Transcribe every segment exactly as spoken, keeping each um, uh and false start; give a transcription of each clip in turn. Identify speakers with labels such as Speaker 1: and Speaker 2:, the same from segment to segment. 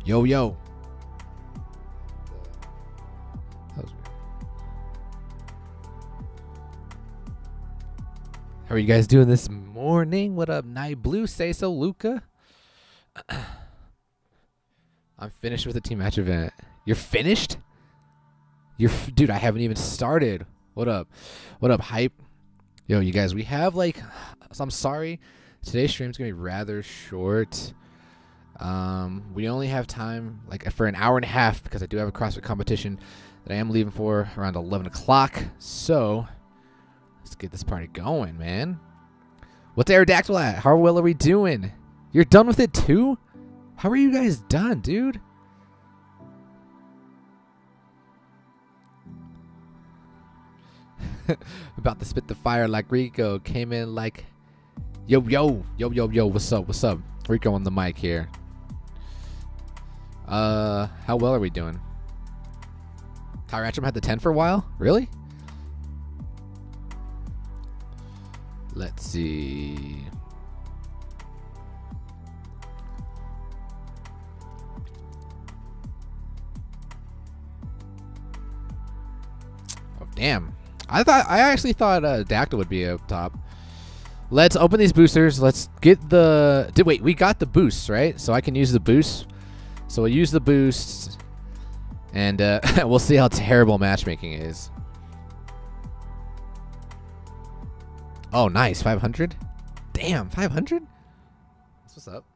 Speaker 1: Yo, yo. How are you guys doing this morning? What up, Night Blue? Say so, Luca. I'm finished with the team match event. You're finished? You're f dude, I haven't even started. What up? What up, hype? Yo, you guys, we have like, so I'm sorry. Today's stream's gonna be rather short. Um, we only have time like for an hour and a half because I do have a CrossFit competition that I am leaving for around eleven o'clock. So let's get this party going, man. What's Aerodactyl at? How well are we doing? You're done with it too? How are you guys done, dude? About to spit the fire like Rico. Came in like, yo, yo, yo, yo, yo, what's up, what's up? Rico on the mic here. Uh, how well are we doing? Tyrantrum had the ten for a while? Really? Let's see. Oh, damn. I thought I actually thought uh, Dactyl would be up top. Let's open these boosters. Let's get the. Did, wait, we got the boosts, right? So I can use the boost. So we'll use the boosts, and uh, we'll see how terrible matchmaking is. Oh, nice, five hundred. Damn, five hundred. That's what's up.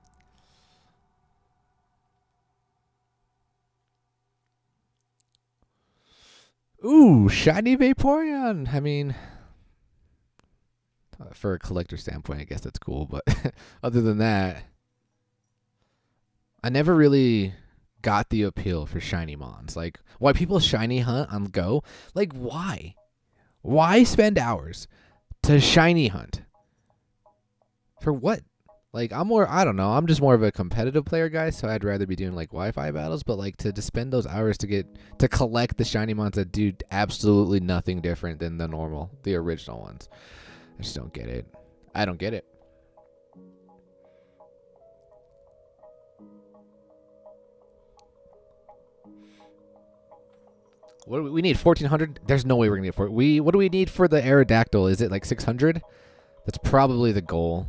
Speaker 1: Ooh, shiny Vaporeon. I mean, for a collector standpoint, I guess that's cool. But other than that, I never really got the appeal for shiny mons. Like, why people shiny hunt on Go? Like, why? Why spend hours to shiny hunt? For what? Like, I'm more, I don't know. I'm just more of a competitive player guy, so I'd rather be doing, like, Wi-Fi battles. But, like, to, to spend those hours to get, to collect the shiny mons that do absolutely nothing different than the normal, the original ones. I just don't get it. I don't get it. What do we, we need fourteen hundred? There's no way we're gonna get for we. What do we need for the Aerodactyl? Is it like six hundred? That's probably the goal.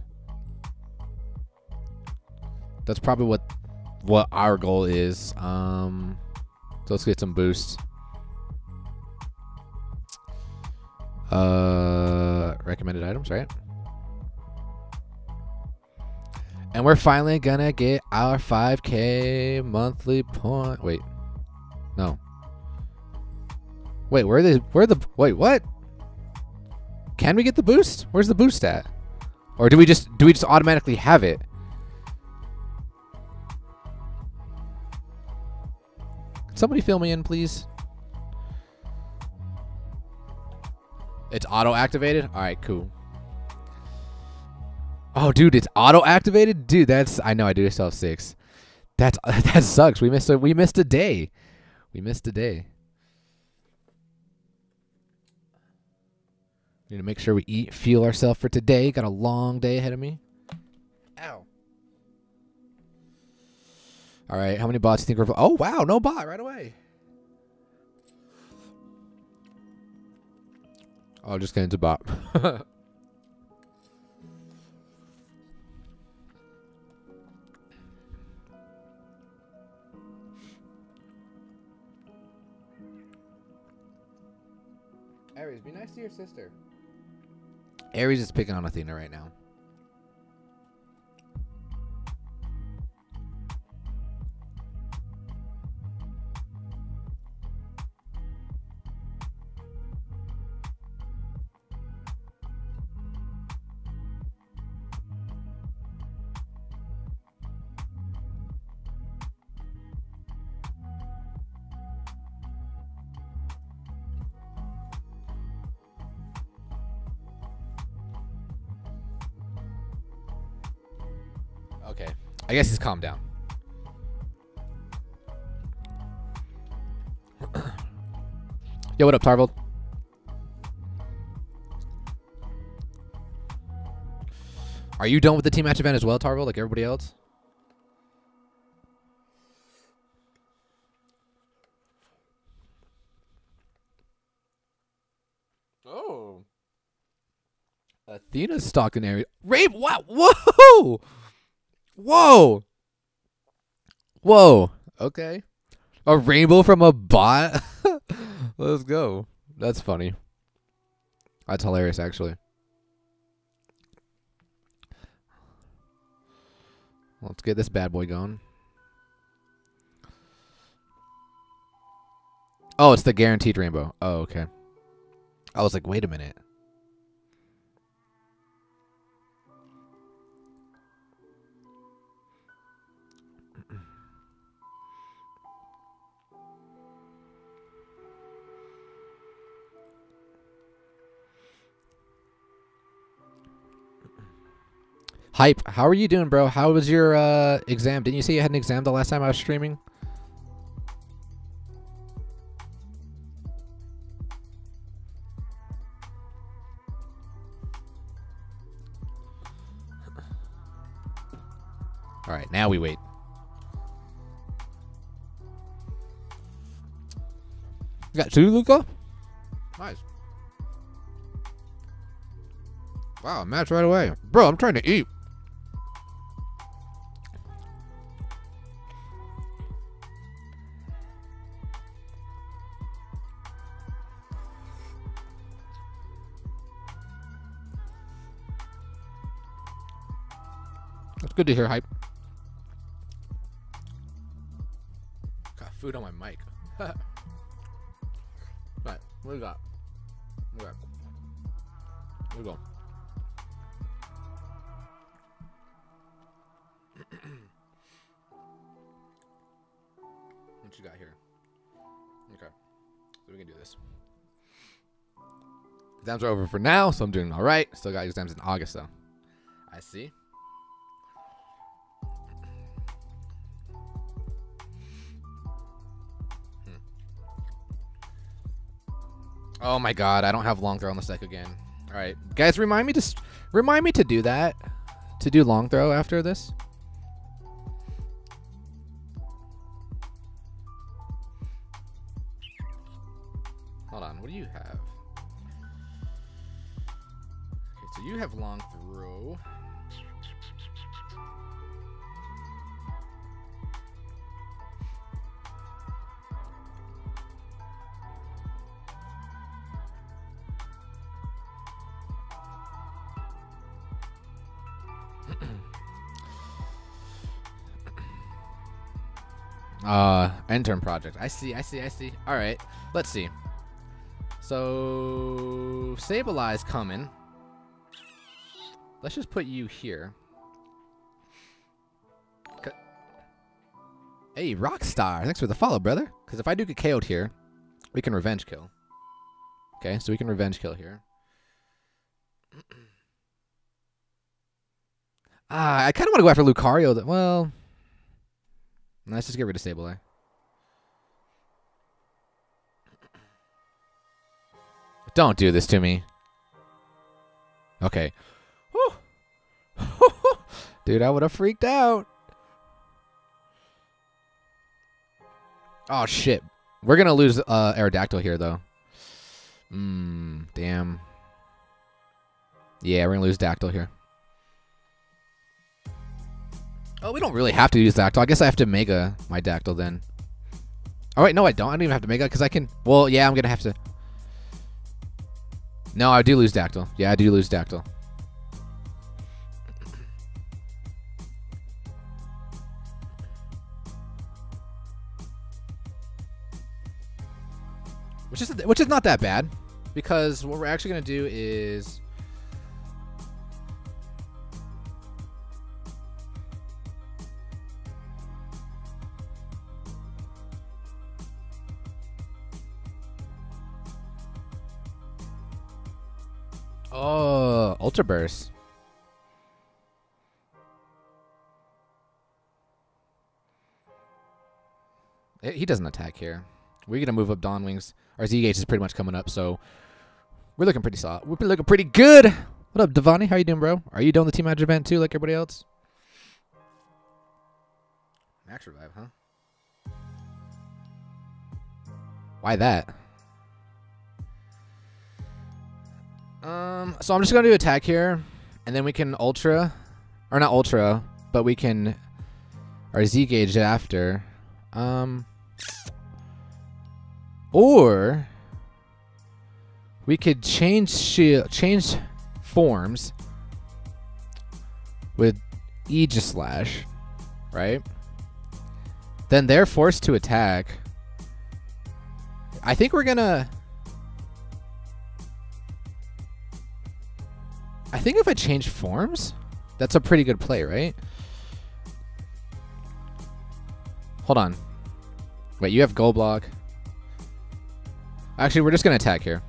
Speaker 1: That's probably what what our goal is. Um, so let's get some boosts. Uh, recommended items, right? And we're finally gonna get our five K monthly point. Wait, no. Wait, where are the where are the wait what? Can we get the boost? Where's the boost at? Or do we just do we just automatically have it? Can somebody fill me in, please? It's auto activated? Alright, cool. Oh dude, it's auto activated? Dude, that's I know I do still have six. That's that sucks. We missed a we missed a day. We missed a day. Need to make sure we eat, fuel ourselves for today. Got a long day ahead of me. Ow. All right, how many bots do you think we're... Oh, wow, no bot right away. Oh, just get into bot. Aries, be nice to your sister. Aries is picking on Athena right now. Okay. I guess he's calmed down. Yo, what up, Tarvold? Are you done with the team match event as well, Tarvold, like everybody else? Athena's stalking Ares. Rape. What? Whoa. Whoa. Whoa. Okay. A rainbow from a bot. Let's go. That's funny. That's hilarious, actually. Let's get this bad boy going. Oh, it's the guaranteed rainbow. Oh, okay. I was like, wait a minute. Hype, how are you doing, bro? How was your uh, exam? Didn't you say you had an exam the last time I was streaming? All right, now we wait. You got two, Luca? Nice. Wow, match right away. Bro, I'm trying to eat. That's good to hear, Hype. Got food on my mic. Alright, what do we got? What do we got? Here we go. What you got here? Okay, so we can do this. Exams are over for now, so I'm doing all right. Still got exams in August, though. I see. Oh my god, I don't have long throw on the deck again. Alright. Guys, remind me to st remind me to do that. To do long throw after this. Hold on, what do you have? Okay, so you have long throw. Uh, intern project. I see, I see, I see. All right, let's see. So, Sableye coming. Let's just put you here. C hey, Rockstar. Thanks for the follow, brother. Because if I do get K O'd here, we can revenge kill. Okay, so we can revenge kill here. Ah, I kind of want to go after Lucario. That well... Let's just get rid of Sableye. Don't do this to me. Okay. Dude, I would have freaked out. Oh, shit. We're going to lose uh, Aerodactyl here, though. Mmm, damn. Yeah, we're going to lose Dactyl here. Oh, we don't really have to use Dactyl. I guess I have to Mega my Dactyl then. Oh, wait, no, I don't. I don't even have to Mega because I can... Well, yeah, I'm going to have to... No, I do lose Dactyl. Yeah, I do lose Dactyl. Which is, which is not that bad. Because what we're actually going to do is... Oh, Ultra Burst. He doesn't attack here. We're going to move up Dawn Wings. Our Z-Gauge is pretty much coming up, so we're looking pretty solid. We're looking pretty good. What up, Devani? How you doing, bro? Are you doing the Team Match event too, like everybody else? Max Revive, huh? Why that? Uh, Um, so I'm just gonna do attack here, and then we can ultra, or not ultra, but we can, or Z gauge after. Um, or we could change shield, change forms with Aegis Slash, right? Then they're forced to attack. I think we're gonna. I think if I change forms, that's a pretty good play, right? Hold on. Wait, you have gold block. Actually, we're just gonna attack here.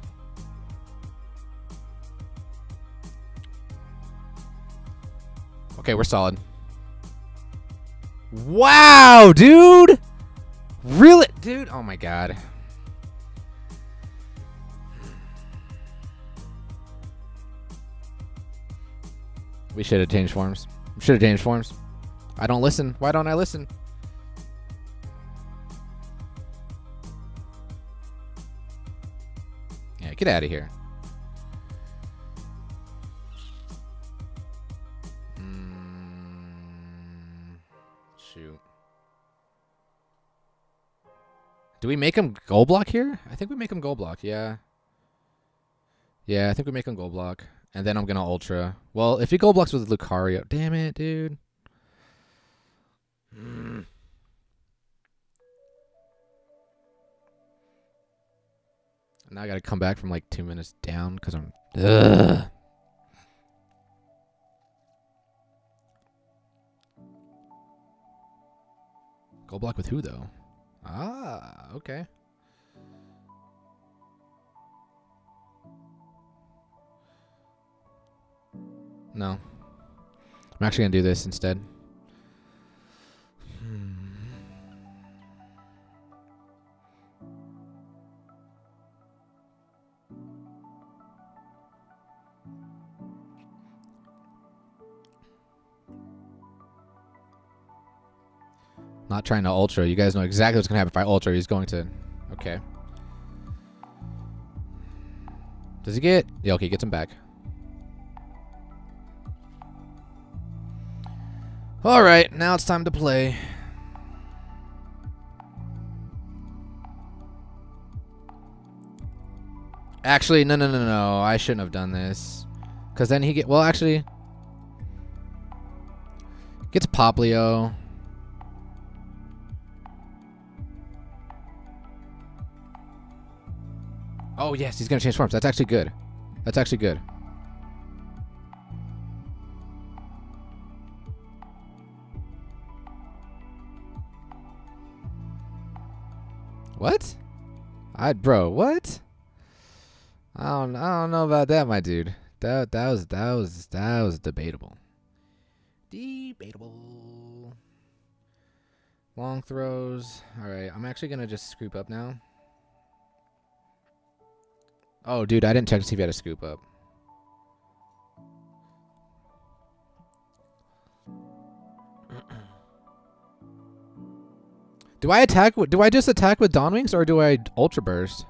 Speaker 1: Okay, we're solid. Wow, dude! Really? Dude, oh my god. We should have changed forms. Should have changed forms. I don't listen. Why don't I listen? Yeah, get out of here. Mm, shoot. Do we make him gold block here? I think we make him gold block, yeah. Yeah, I think we make him gold block. And then I'm going to ultra. Well, if he gold blocks with Lucario. Damn it, dude. Mm. Now I got to come back from like two minutes down because I'm... Ugh. Gold block with who, though? Ah, okay. No. I'm actually going to do this instead. Hmm. Not trying to ultra. You guys know exactly what's going to happen if I ultra. He's going to... Okay. Does he get... Yeah, okay, he gets him back. Alright, now it's time to play. Actually, no, no, no, no. I shouldn't have done this. Because then he get... Well, actually... Gets Poplio. Oh, yes, he's going to change forms. That's actually good. That's actually good. What? I bro, what? I don't I don't know about that, my dude. That that was that was that was debatable. Debatable. Long throws. Alright, I'm actually gonna just scoop up now. Oh dude, I didn't check to see if he had a scoop up. Do I attack? Do I just attack with Dawn Wings or do I Ultra Burst?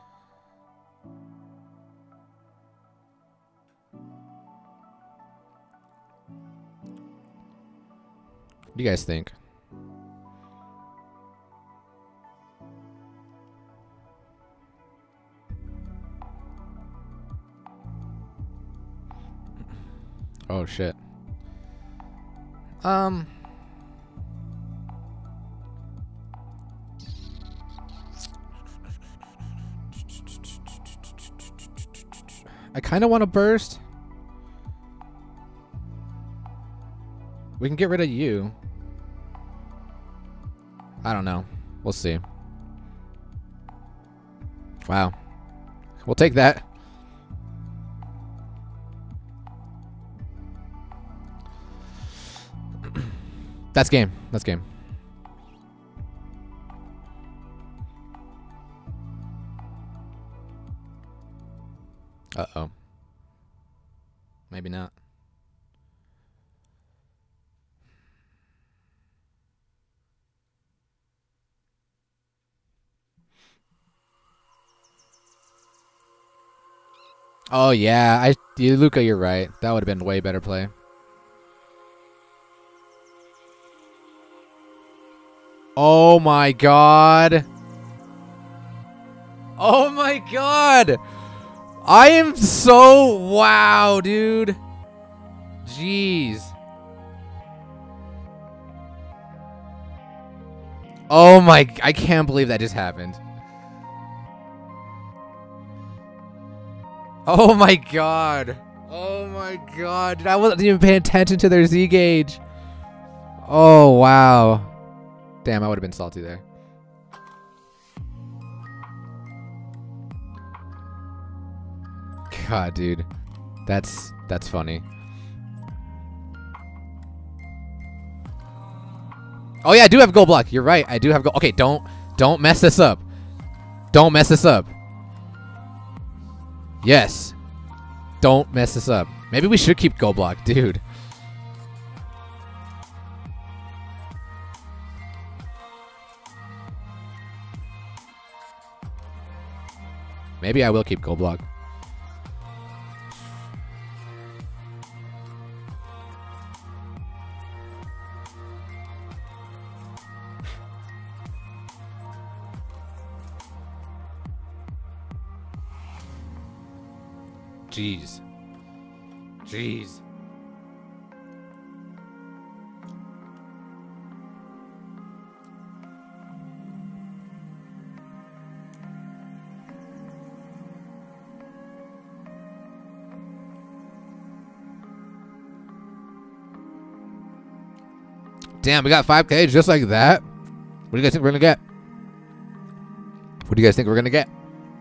Speaker 1: What do you guys think? Oh shit. Um. I kind of want to burst. We can get rid of you. I don't know. We'll see. Wow. We'll take that. That's game. That's game. Uh-oh. Maybe not. Oh yeah, I you, Luca, you're right. That would have been way better play. Oh my god. Oh my god. I am so wow, dude. Jeez. Oh my, I can't believe that just happened. Oh my god. Oh my god. Dude, I wasn't even paying attention to their Z gauge. Oh wow. Damn, I would have been salty there. God, dude. That's that's funny. Oh yeah, I do have gold block. You're right. I do have gold. Okay, don't don't mess this up. Don't mess this up. Yes. Don't mess this up. Maybe we should keep gold block, dude. Maybe I will keep gold block. Jeez. Jeez. Damn, we got five K just like that. What do you guys think we're gonna get? What do you guys think we're gonna get?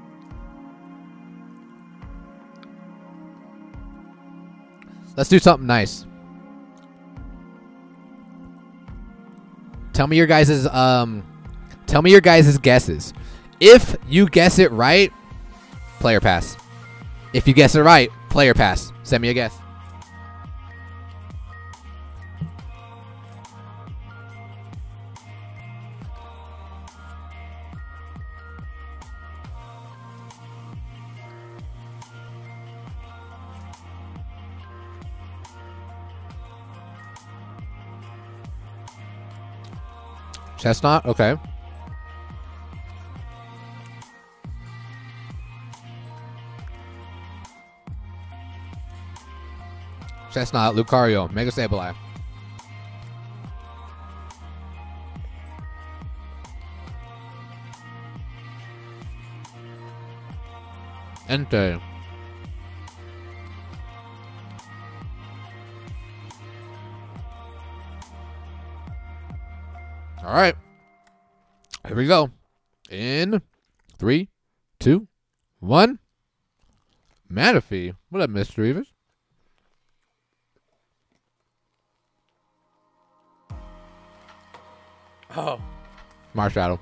Speaker 1: Let's do something nice. Tell me your guys's um tell me your guys's guesses. If you guess it right, player pass. If you guess it right, player pass. Send me a guess. Chestnut, okay. Chestnut, Lucario, Mega Sableye. Enter. All right. Here we go. In three, two, one. Manaphy. What up, Mister Reavers? Oh. Marshadow.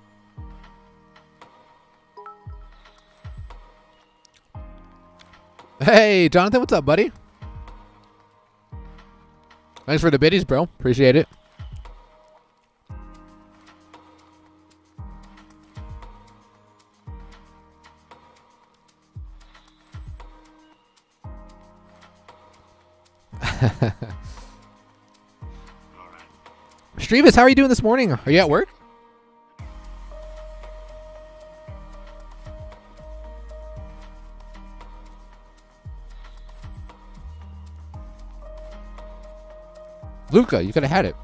Speaker 1: Hey, Jonathan, what's up, buddy? Thanks for the biddies, bro. Appreciate it. Streavis, how are you doing this morning? Are you at work? Luca, you could have had it.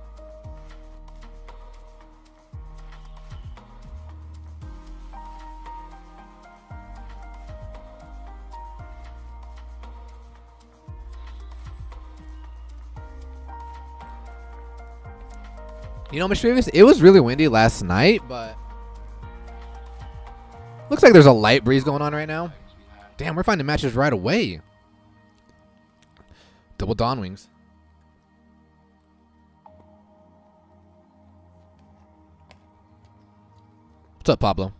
Speaker 1: You know, Mister Davis, it was really windy last night, but looks like there's a light breeze going on right now. Damn, we're finding matches right away. Double Dawn Wings. What's up, Pablo?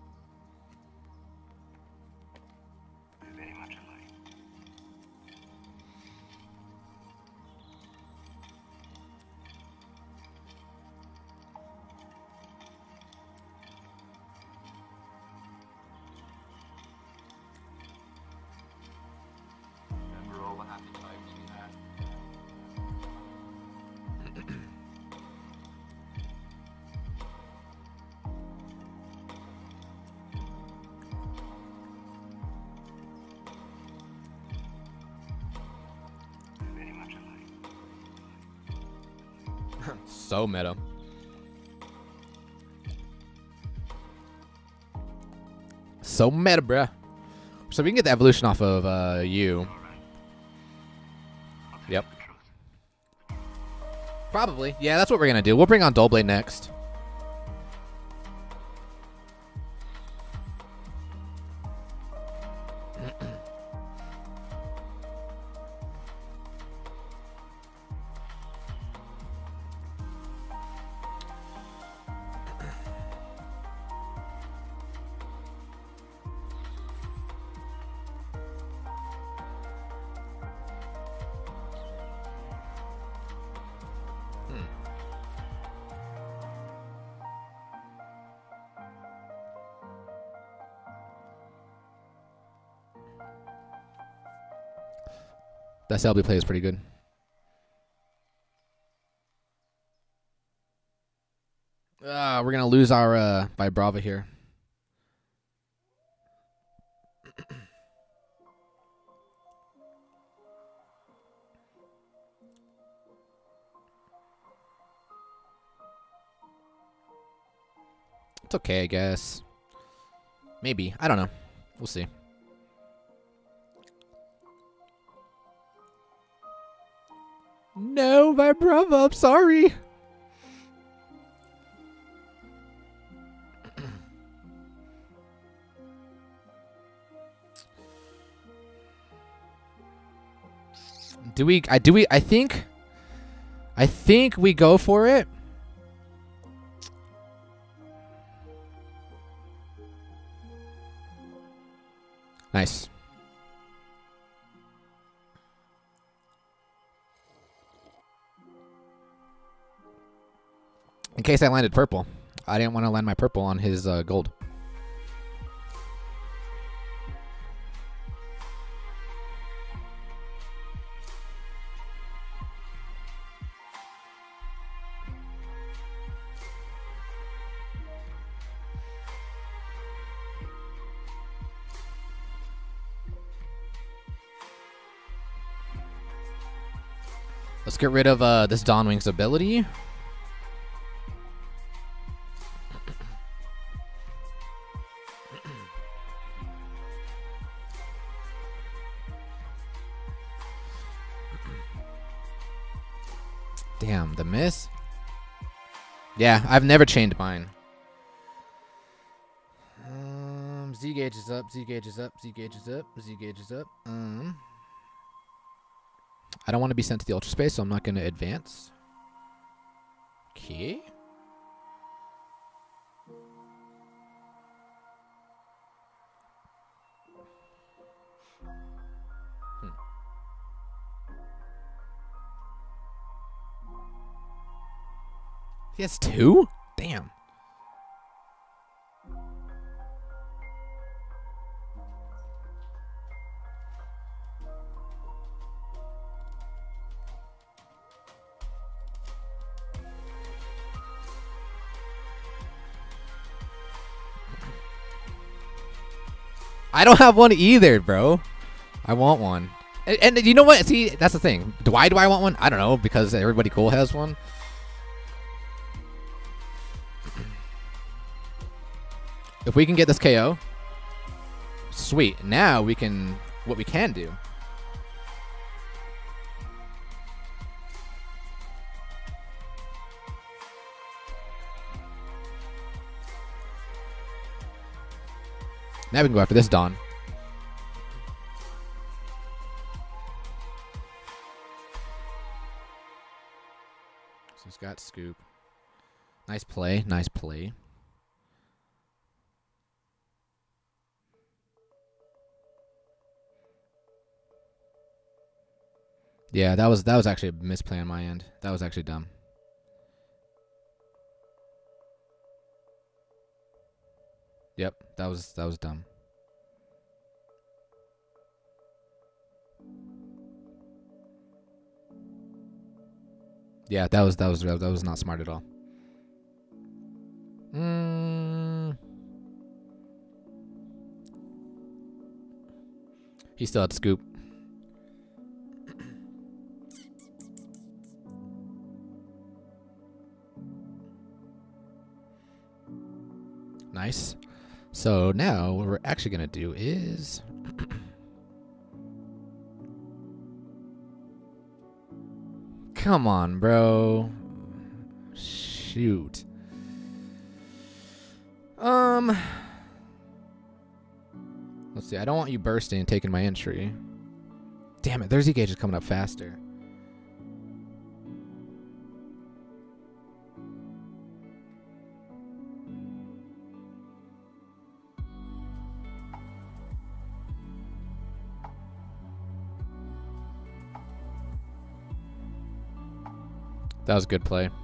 Speaker 1: So meta. So meta, bruh. So we can get the evolution off of uh, you. Yep. Probably. Yeah, that's what we're gonna do. We'll bring on Dullblade next. That Selby play is pretty good. Uh, we're gonna lose our uh, Vibrava here. It's okay, I guess. Maybe. I don't know. We'll see. No, Vibrava, I'm sorry. Do we I do we I think I think we go for it. Nice. In case I landed purple. I didn't want to land my purple on his uh, gold. Let's get rid of uh, this Dawnwing's ability. Damn, the miss? Yeah, I've never chained mine. Um, Z gauge is up, Z gauge is up, Z gauge is up, Z gauge is up. Um, I don't want to be sent to the Ultra Space, so I'm not going to advance. Okay. He has two? Damn. I don't have one either, bro. I want one. And, and you know what? See, that's the thing. Why do I want one? I don't know. Because everybody cool has one. If we can get this K O, sweet. Now we can, what we can do. Now we can go after this Dawn. So he's got Scoop. Nice play, nice play. Yeah, that was that was actually a misplay on my end. That was actually dumb. Yep, that was that was dumb. Yeah, that was that was that was not smart at all. Mm. He still had Scoop. So now what we're actually going to do is... Come on, bro. Shoot. Um... Let's see. I don't want you bursting and taking my entry. Damn it. Their Z-gauge is coming up faster. That was a good play.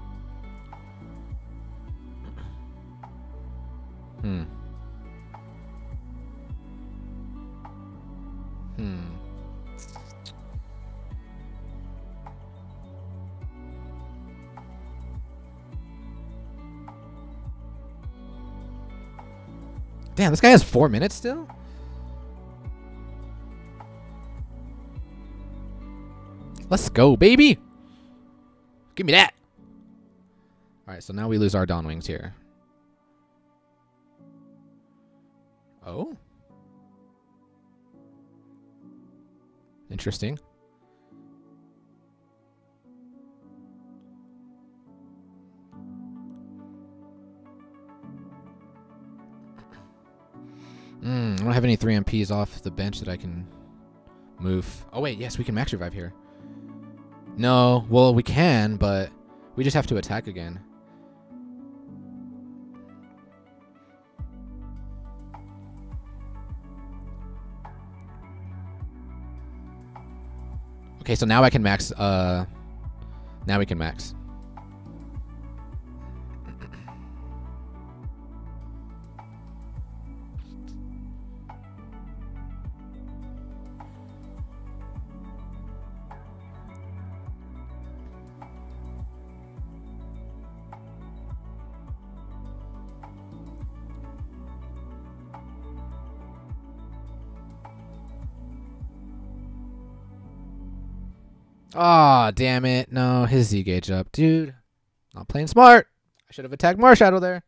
Speaker 1: Hmm. Hmm. Damn, this guy has four minutes still? Let's go, baby! Give me that! Alright, so now we lose our Dawn Wings here. Oh? Interesting. Hmm, I don't have any three M Ps off the bench that I can move. Oh wait, yes, we can max revive here. No, well, we can, but we just have to attack again. Okay, so now I can max, uh... Now we can max. Aw, oh, damn it. No, his Z-gauge up. Dude, not playing smart. I should have attacked Marshadow there.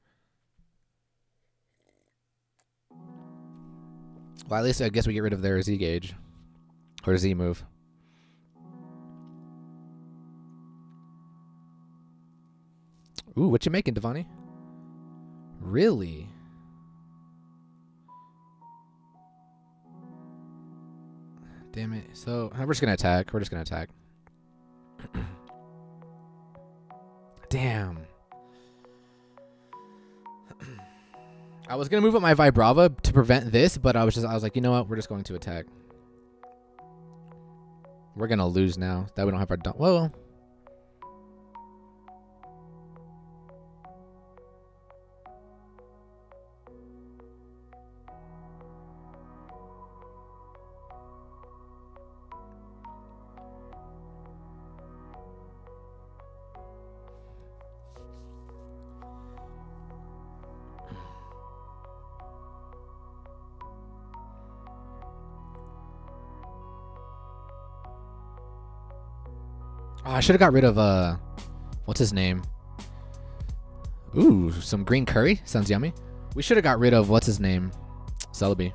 Speaker 1: Well, at least I guess we get rid of their Z-gauge. Or Z-move. Ooh, what you making, Devani? Really? Damn it. So, we're just going to attack. We're just going to attack. Damn. I was gonna move up my Vibrava to prevent this, but I was just I was like, you know what? We're just going to attack. We're gonna lose now that we don't have our done. Whoa. Oh, I should have got rid of, uh, what's his name? Ooh, some green curry. Sounds yummy. We should have got rid of, what's his name? Celebi.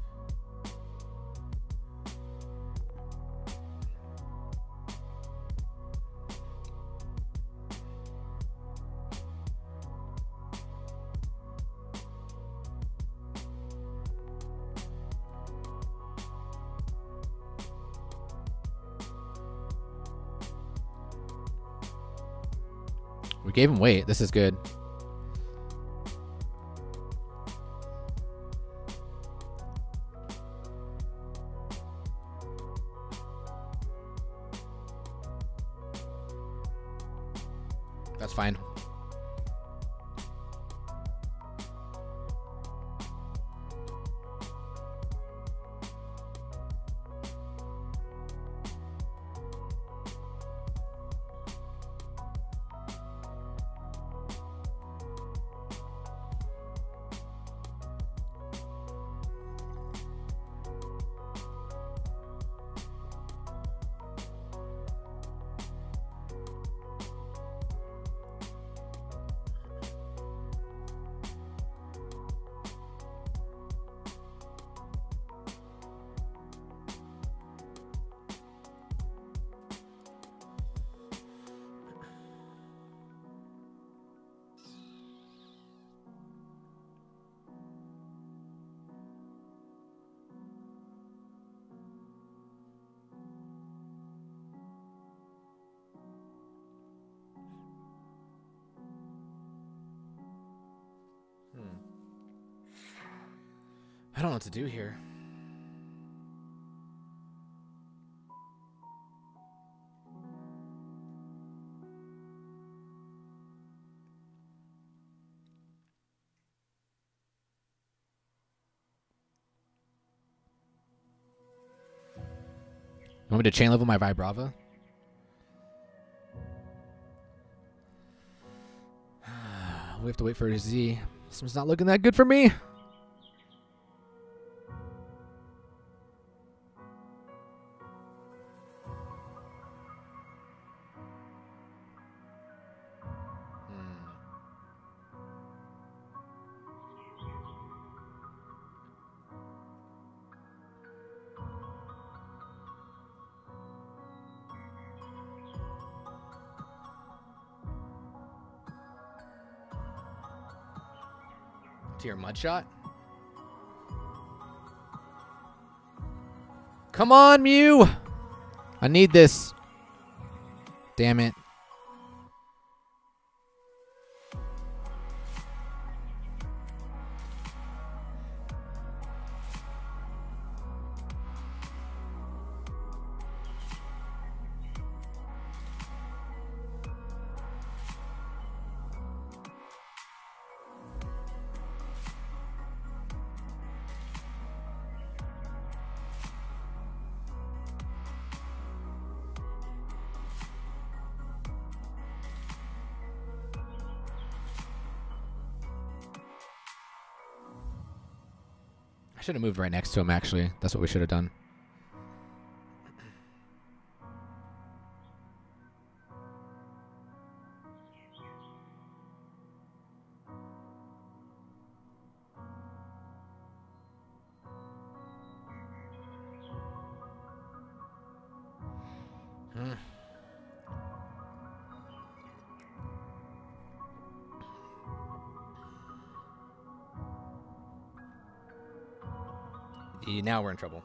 Speaker 1: We gave him weight. This is good. That's fine. I don't know what to do here. You want me to chain level my Vibrava? We have to wait for a Z. This one's not looking that good for me. To your Mudshot? Come on, Mew! I need this. Damn it. I should have moved right next to him, actually. That's what we should have done. Hmm. Yeah, now we're in trouble.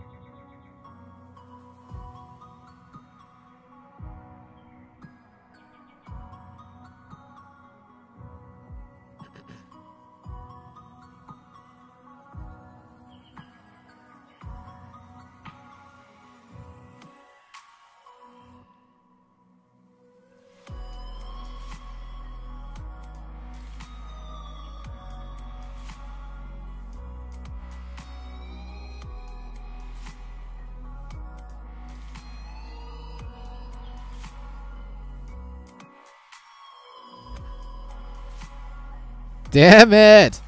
Speaker 1: Damn it!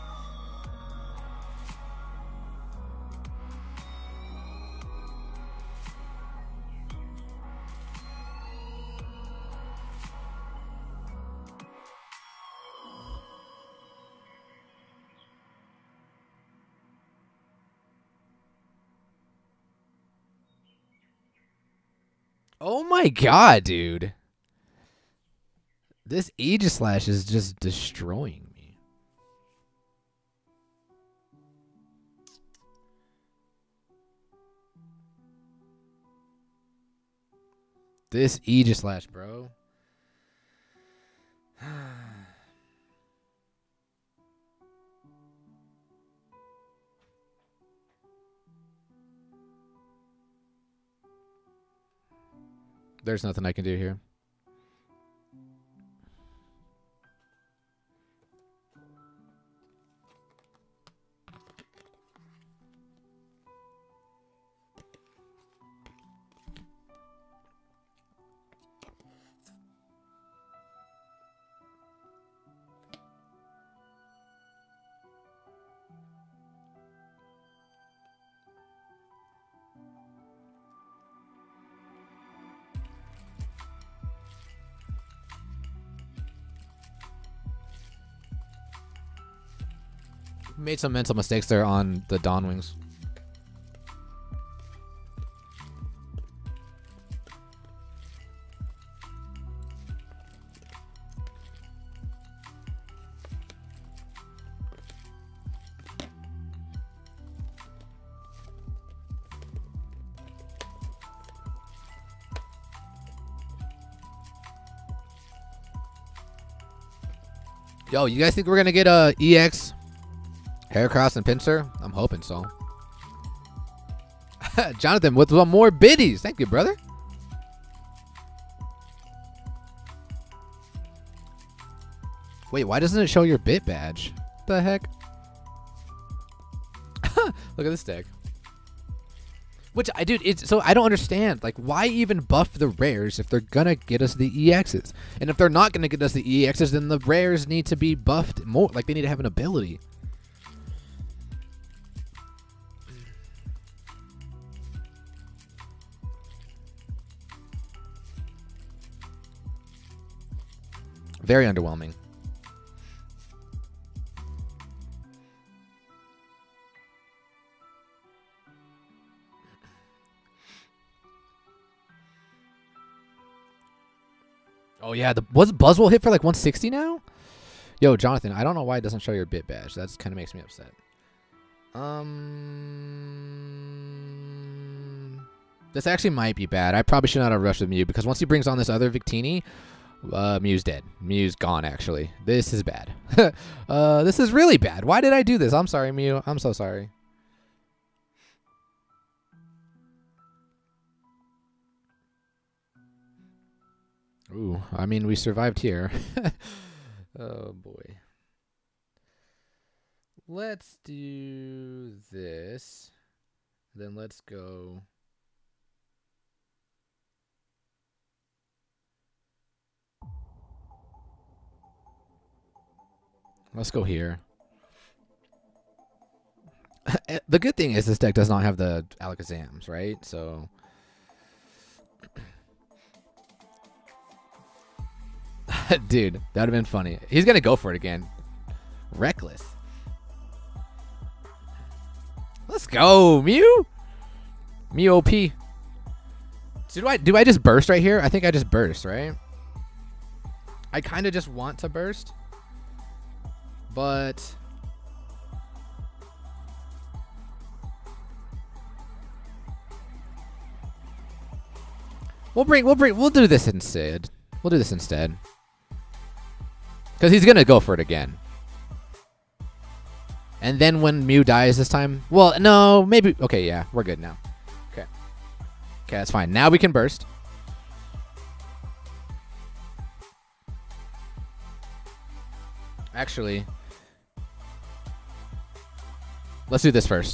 Speaker 1: Oh my god, dude. This Aegislash is just destroying me. This Aegislash, bro. There's nothing I can do here. Made some mental mistakes there on the Dawn Wings. Yo, you guys think we're gonna get a E X Heracross and Pinsir? I'm hoping so. Jonathan with some more biddies. Thank you, brother. Wait, why doesn't it show your bit badge? What the heck? Look at this deck. Which I dude, it's so I don't understand. Like, why even buff the rares if they're gonna get us the E Xs? And if they're not gonna get us the E Xs, then the rares need to be buffed more. Like, they need to have an ability. Very underwhelming. Oh yeah, the was Buzzwole hit for like one sixty now? Yo, Jonathan, I don't know why it doesn't show your bit badge. That kind of makes me upset. Um, this actually might be bad. I probably should not have rushed with Mew because once he brings on this other Victini, uh, Mew's dead. Mew's gone. Actually, this is bad. uh, this is really bad. Why did I do this? I'm sorry, Mew. I'm so sorry. Ooh, I mean, we survived here. Oh, boy. Let's do this. Then let's go. Let's go here. The good thing is this deck does not have the Alakazams, right? So... Dude, that would have been funny. He's going to go for it again. Reckless. Let's go, Mew. Mew O P. So do I, do I just burst right here? I think I just burst, right? I kind of just want to burst. But... We'll bring, we'll bring, we'll do this instead. We'll do this instead. Because he's going to go for it again. And then when Mew dies this time... Well, no, maybe... Okay, yeah, we're good now. Okay. Okay, that's fine. Now we can burst. Actually... Let's do this first.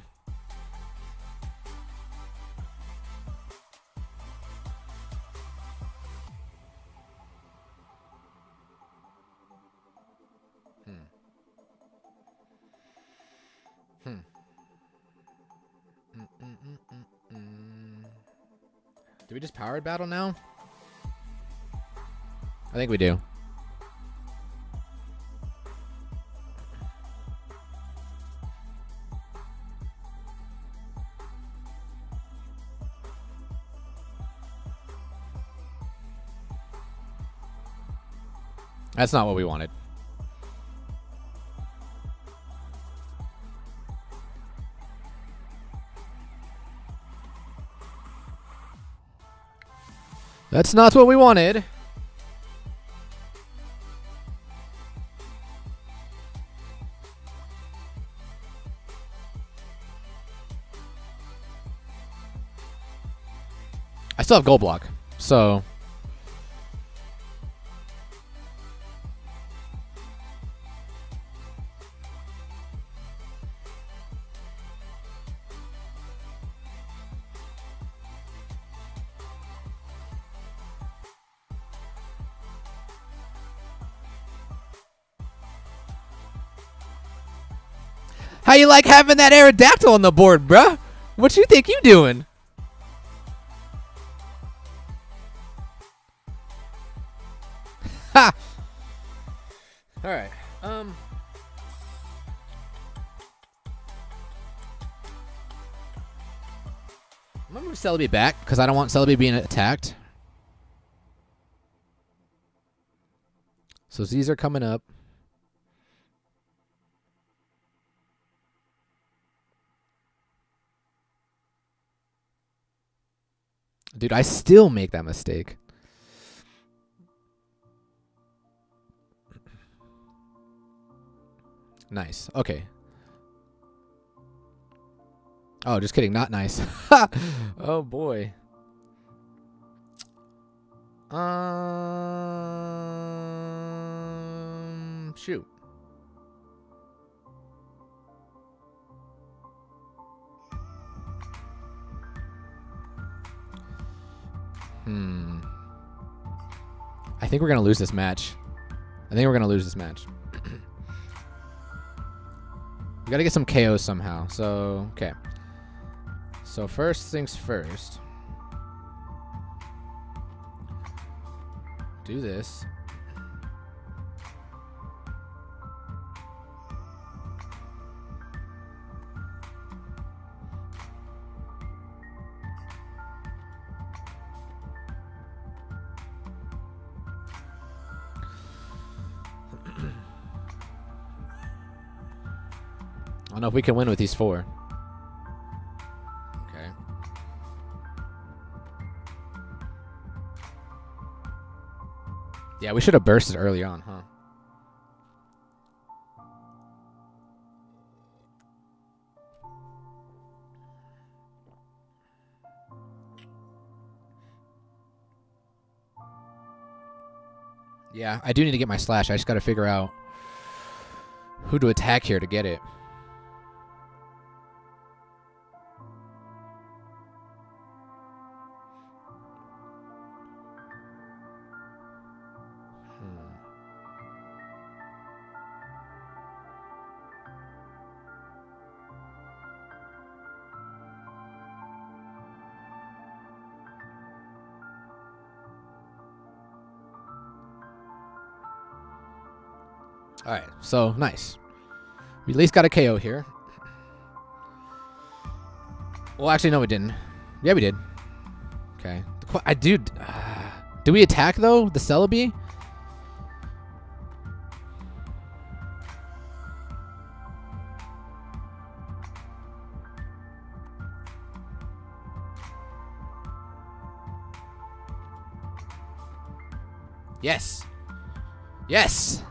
Speaker 1: Do we just powered battle now? I think we do. That's not what we wanted. That's not what we wanted. I still have gold block, so... How you like having that Aerodactyl on the board, bruh? What you think you doing? Ha! Alright. Um... I'm gonna move Celebi back, because I don't want Celebi being attacked. So these are coming up. Dude, I still make that mistake. Nice. Okay. Oh, just kidding. Not nice. Oh, boy. Um, shoot. Hmm. I think we're going to lose this match. I think we're going to lose this match. We got to get some K Os somehow. So, okay. So, first things first. Do this. I don't know if we can win with these four. Okay. Yeah, we should have bursted early on, huh? Yeah, I do need to get my slash. I just got to figure out who to attack here to get it. All right, so nice. We at least got a K O here. Well, actually, no, we didn't. Yeah, we did. Okay. I do. Uh, do we attack though the Celebi? Yes. Yes.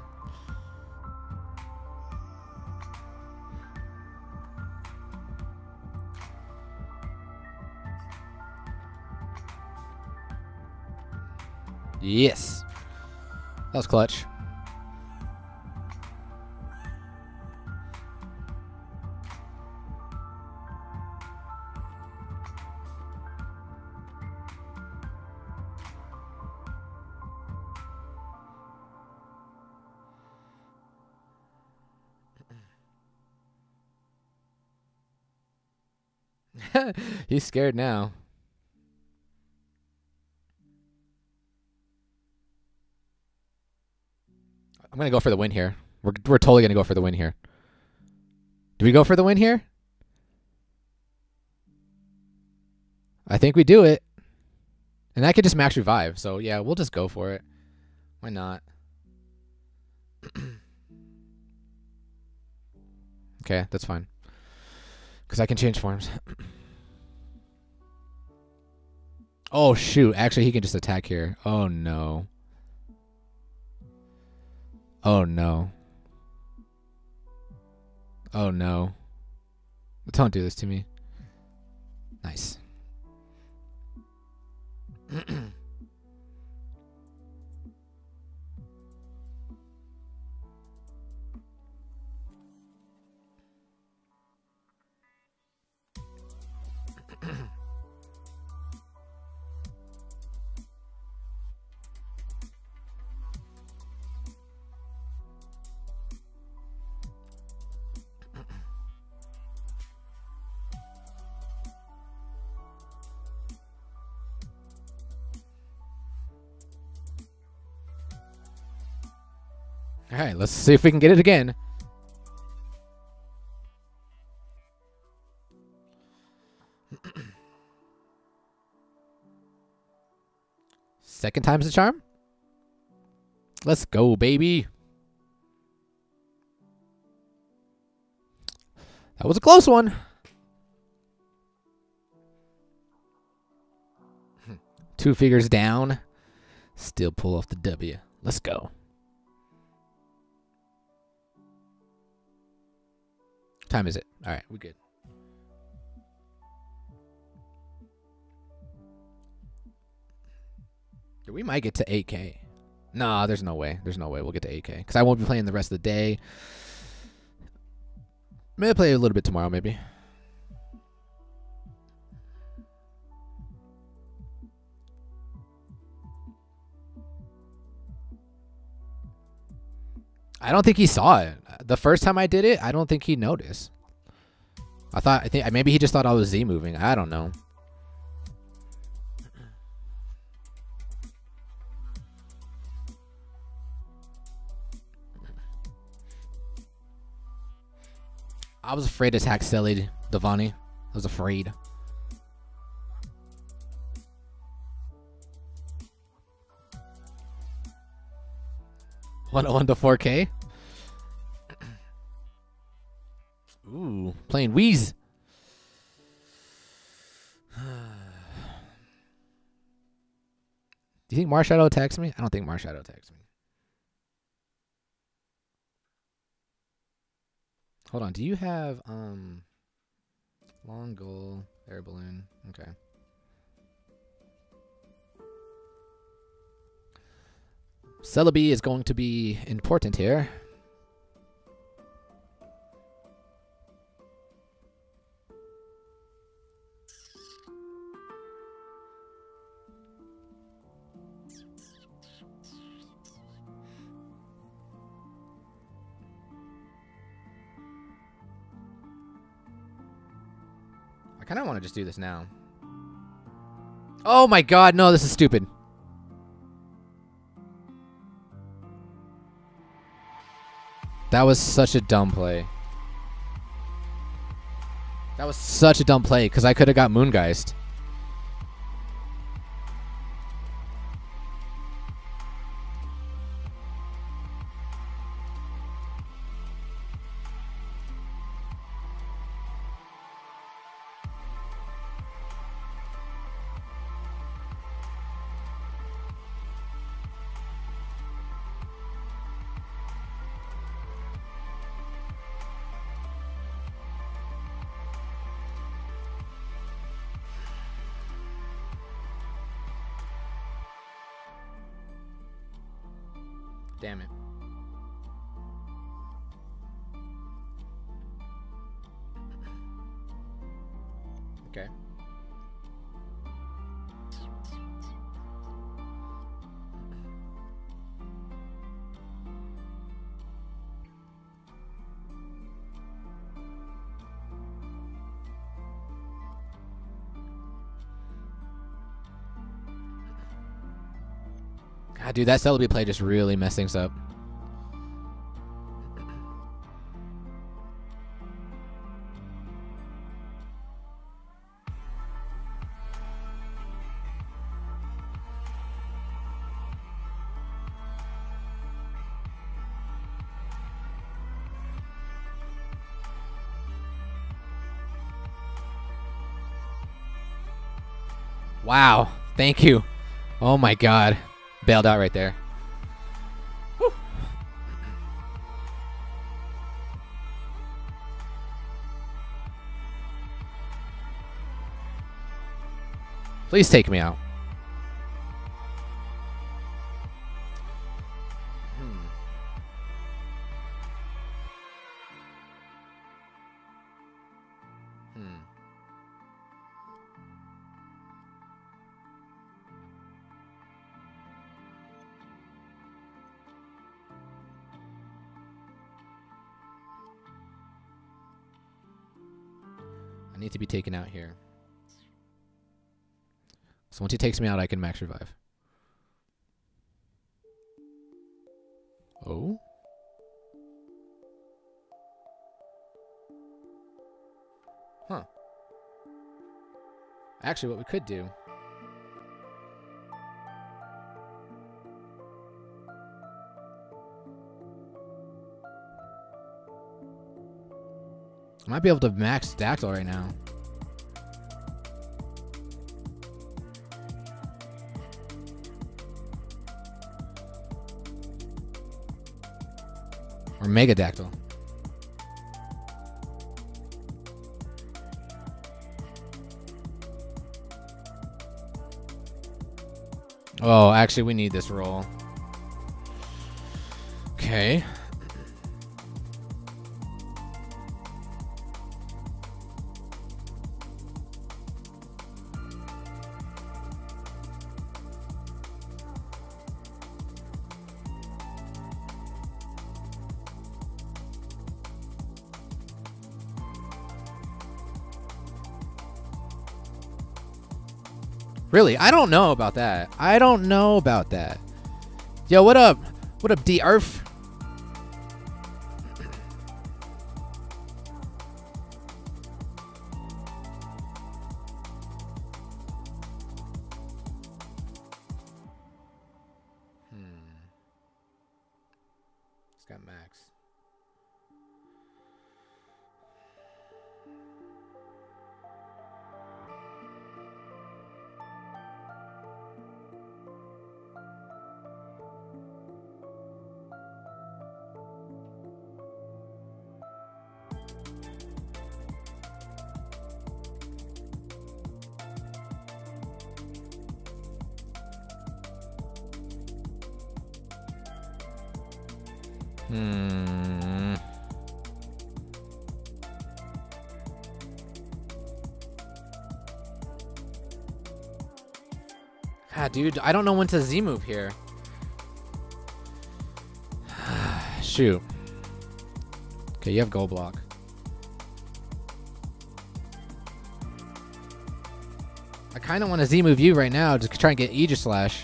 Speaker 1: Yes. That was clutch. He's scared now. I'm going to go for the win here. We're, we're totally going to go for the win here. Do we go for the win here? I think we do it. And that could just max revive. So, yeah, we'll just go for it. Why not? Okay, that's fine. Because I can change forms. Oh, shoot. Actually, he can just attack here. Oh, no. Oh, no. Oh, no. Don't do this to me. Nice. All right, let's see if we can get it again. Second time's the charm. Let's go, baby. That was a close one. Two figures down. Still pull off the W. Let's go. Time is it? All right, we're good. Dude, we might get to eight K. Nah, there's no way. There's no way we'll get to eight K. Because I won't be playing the rest of the day. Maybe play a little bit tomorrow, maybe. I don't think he saw it. The first time I did it, I don't think he noticed. I thought, I think maybe he just thought I was Z moving. I don't know. I was afraid to attack Selly Devani. I was afraid. one oh one to four K. Ooh, playing Wheeze. Do you think Marshadow attacks me? I don't think Marshadow attacks me. Hold on, do you have um long goal, air balloon? Okay. Celebi is going to be important here. I kind of want to just do this now. Oh my god, no, this is stupid. That was such a dumb play. That was such a dumb play because I could have got Moongeist. Damn it. Okay. God, dude, that Celebi play just really messed things up. Wow, thank you. Oh my god. Bailed out right there. Whew. Please take me out. Hmm. Hmm. I need to be taken out here. So once he takes me out, I can max revive. Oh? Huh. Actually, what we could do... I might be able to max Dactyl right now. Or Mega Dactyl. Oh, actually, we need this roll. Okay. Really? I don't know about that. I don't know about that. Yo, what up? What up, D-Earth? Hmm. It's got Max. Hmm. Ah, dude, I don't know when to Z move here. Shoot. Okay, you have gold block. I kind of want to Z move you right now to try and get Aegis Slash.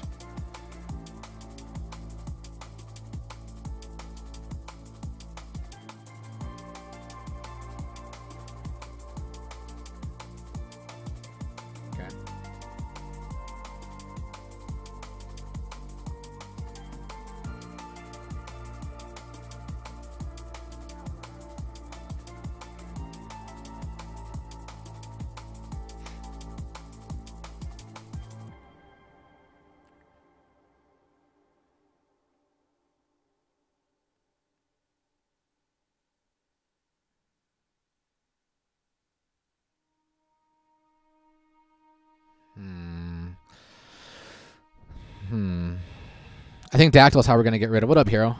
Speaker 1: Hmm. Hmm. I think Dactyl is how we're gonna get rid of. What up, hero?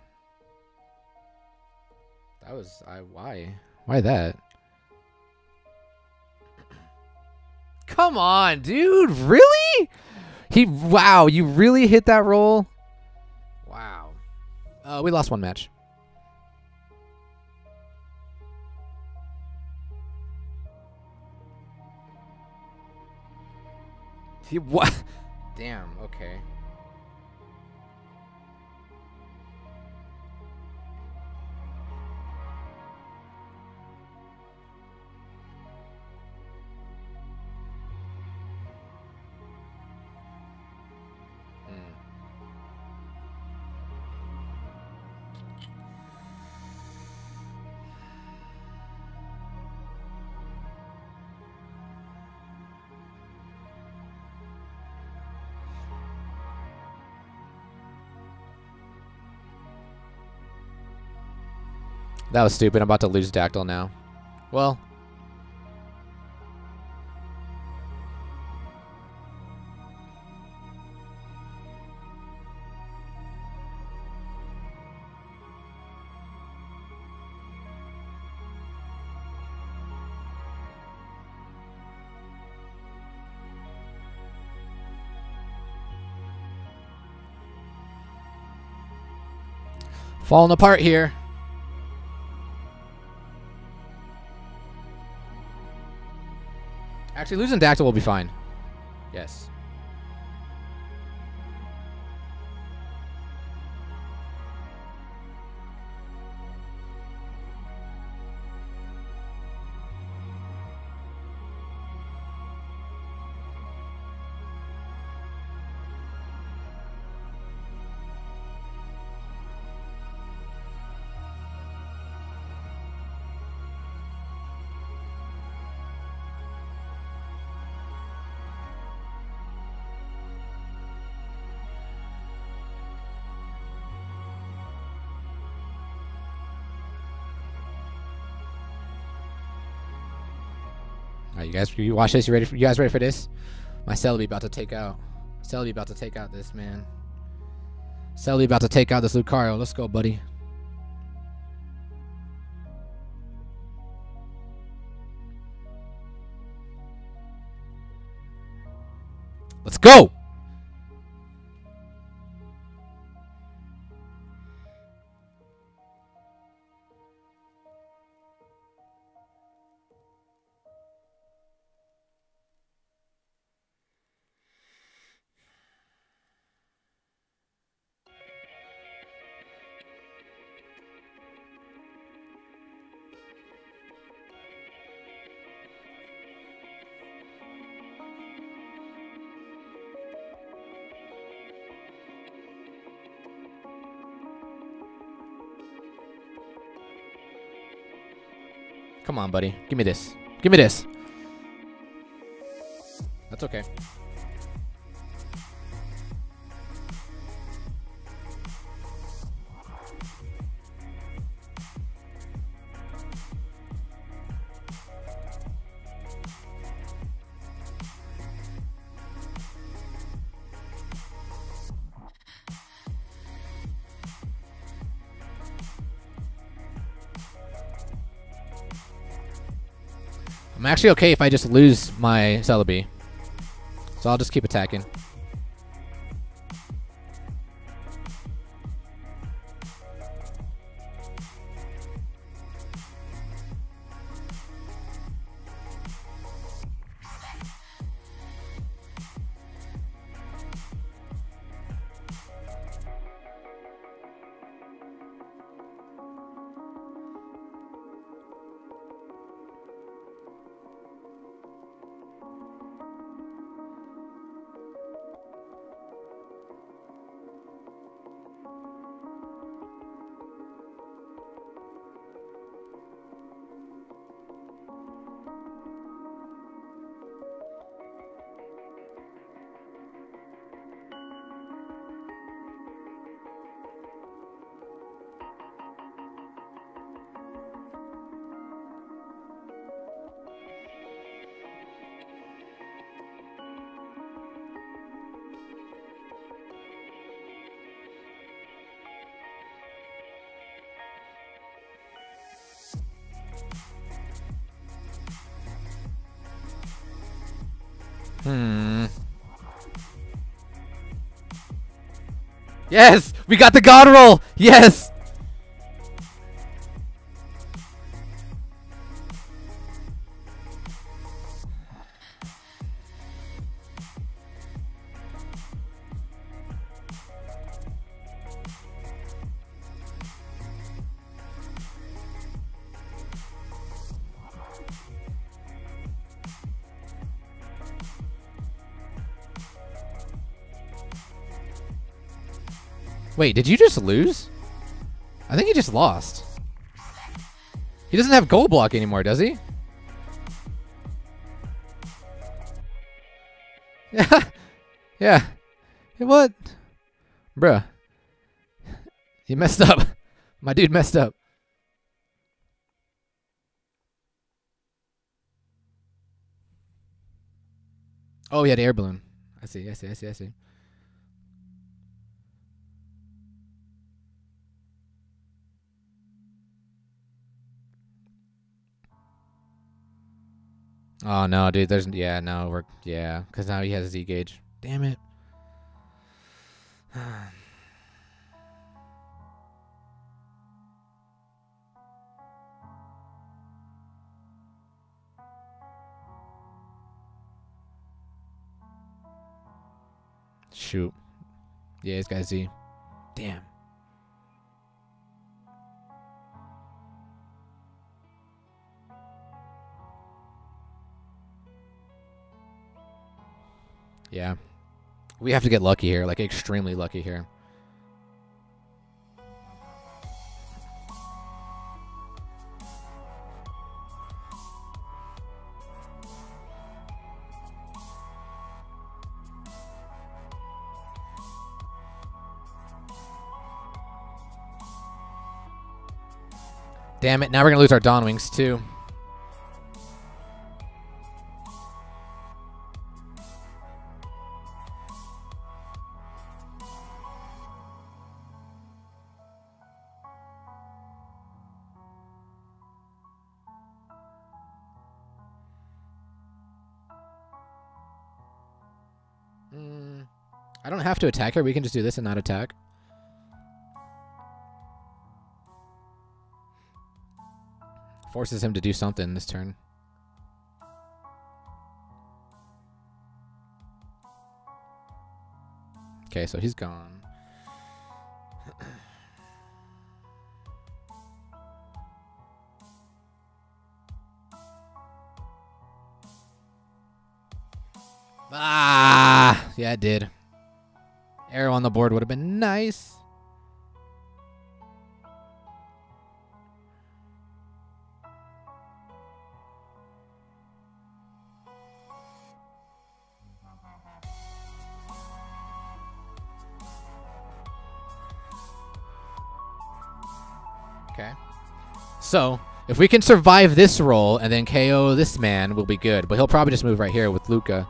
Speaker 1: That was I. Why? Why that? Come on, dude. Really? He. Wow. You really hit that roll. Wow. Uh, we lost one match. He, what? Damn, okay. Hmm. That was stupid. I'm about to lose Dactyl now. Well. Falling apart here. Actually, losing Dactyl will be fine. Yes. Alright, you guys, you watch this. You ready? For, you guys ready for this? My cell will be about to take out. Celebi about to take out this, man. Celebi about to take out this Lucario. Let's go, buddy. Let's go! Come on, buddy. Give me this. Give me this. That's okay. I'm actually okay if I just lose my Celebi. So I'll just keep attacking. Hmm. Yes! We got the God roll! Yes! Wait, did you just lose? I think he just lost. He doesn't have gold block anymore, does he? Yeah. Yeah. Hey, what? Bruh. You messed up. My dude messed up. Oh, he had air balloon. I see, I see, I see, I see. Oh no, dude. There's yeah, no, we're yeah, because now he has Z gauge. Damn it. Shoot. Yeah, he's got Z. Damn. Yeah. We have to get lucky here, like extremely lucky here. Damn it, now we're going to lose our Dawn Wings too. I don't have to attack her. We can just do this and not attack. Forces him to do something this turn. Okay, so he's gone. Ah, yeah, it did. Arrow on the board would have been nice. Okay. So, if we can survive this roll and then K O this man, we'll be good. But he'll probably just move right here with Luca.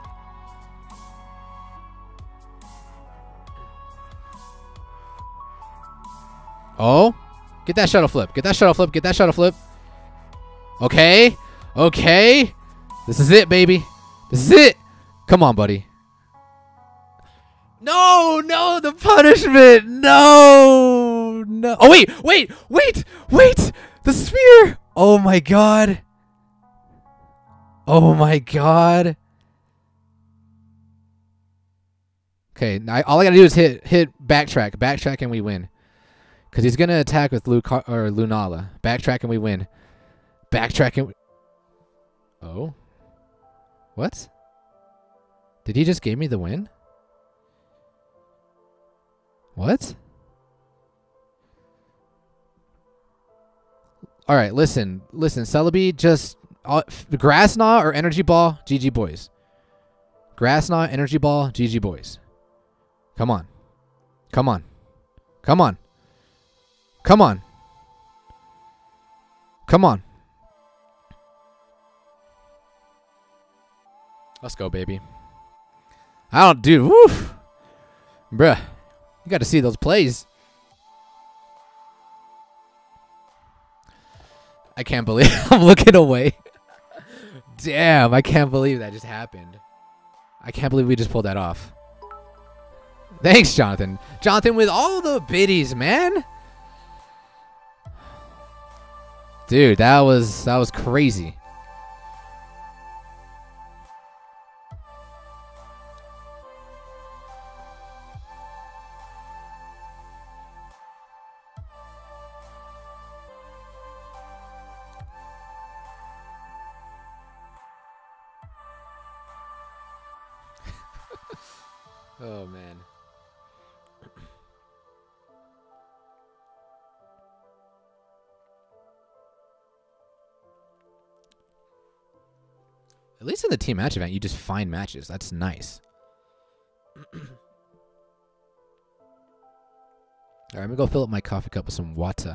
Speaker 1: Oh, get that shuttle flip. Get that shuttle flip. Get that shuttle flip. Okay. Okay. This is it, baby. This is it. Come on, buddy. No, no, the punishment. No, no. Oh, wait, wait, wait, wait. The sphere. Oh, my God. Oh, my God. Okay, I, all I got to do is hit hit backtrack. Backtrack and we win. Because he's going to attack with Luca or Lunala. Backtrack and we win. Backtrack and we... Oh? What? Did he just give me the win? What? Alright, listen. Listen, Celebi, just... Uh, Grass Gnaw or Energy Ball, G G boys. Grass Gnaw, Energy Ball, G G boys. Come on. Come on. Come on. Come on. Come on. Let's go, baby. I don't, dude. Woof. Bruh. You got to see those plays. I can't believe I'm looking away. Damn, I can't believe that just happened. I can't believe we just pulled that off. Thanks, Jonathan. Jonathan with all the biddies, man. Dude, that was that was crazy. Oh man. At least in the team match event, you just find matches. That's nice. Alright, I'm gonna go fill up my coffee cup with some water.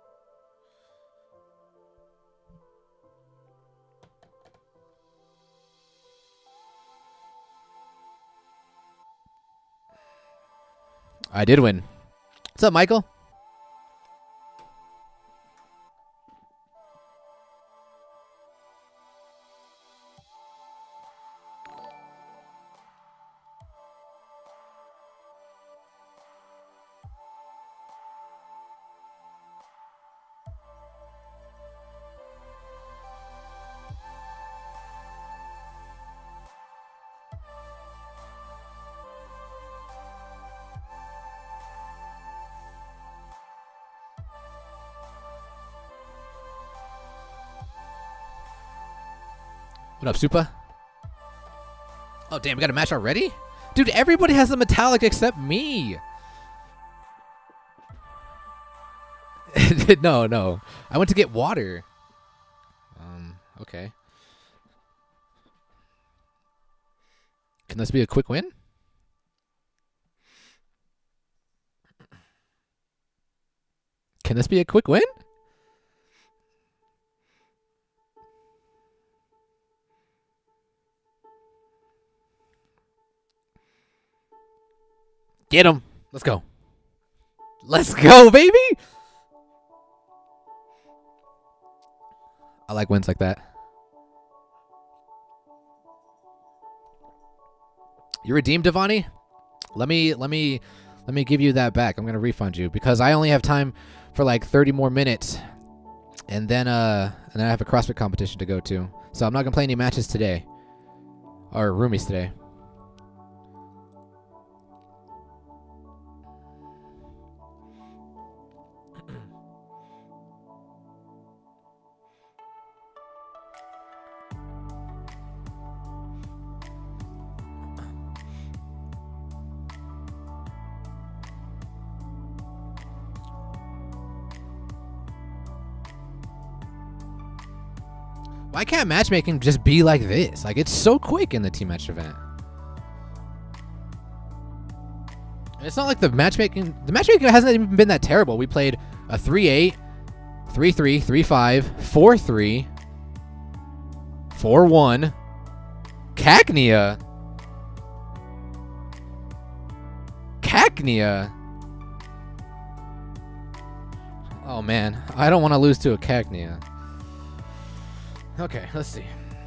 Speaker 1: I did win. What's up, Michael? What up, Supa? Oh, damn, we got a match already? Dude, everybody has the metallic except me. No, no. I went to get water. Um, okay. Can this be a quick win? Can this be a quick win? Get him. Let's go. Let's go, baby. I like wins like that. You redeemed, Devani? Let me let me let me give you that back. I'm gonna refund you because I only have time for like thirty more minutes, and then uh and then I have a CrossFit competition to go to. So I'm not gonna play any matches today, or roomies today. Why can't matchmaking just be like this? Like, it's so quick in the team match event. And it's not like the matchmaking... The matchmaking hasn't even been that terrible. We played a three eight, three three, three five, four three, four one, Cacnea. Cacnea. Oh, man. I don't want to lose to a Cacnea. Okay, let's see.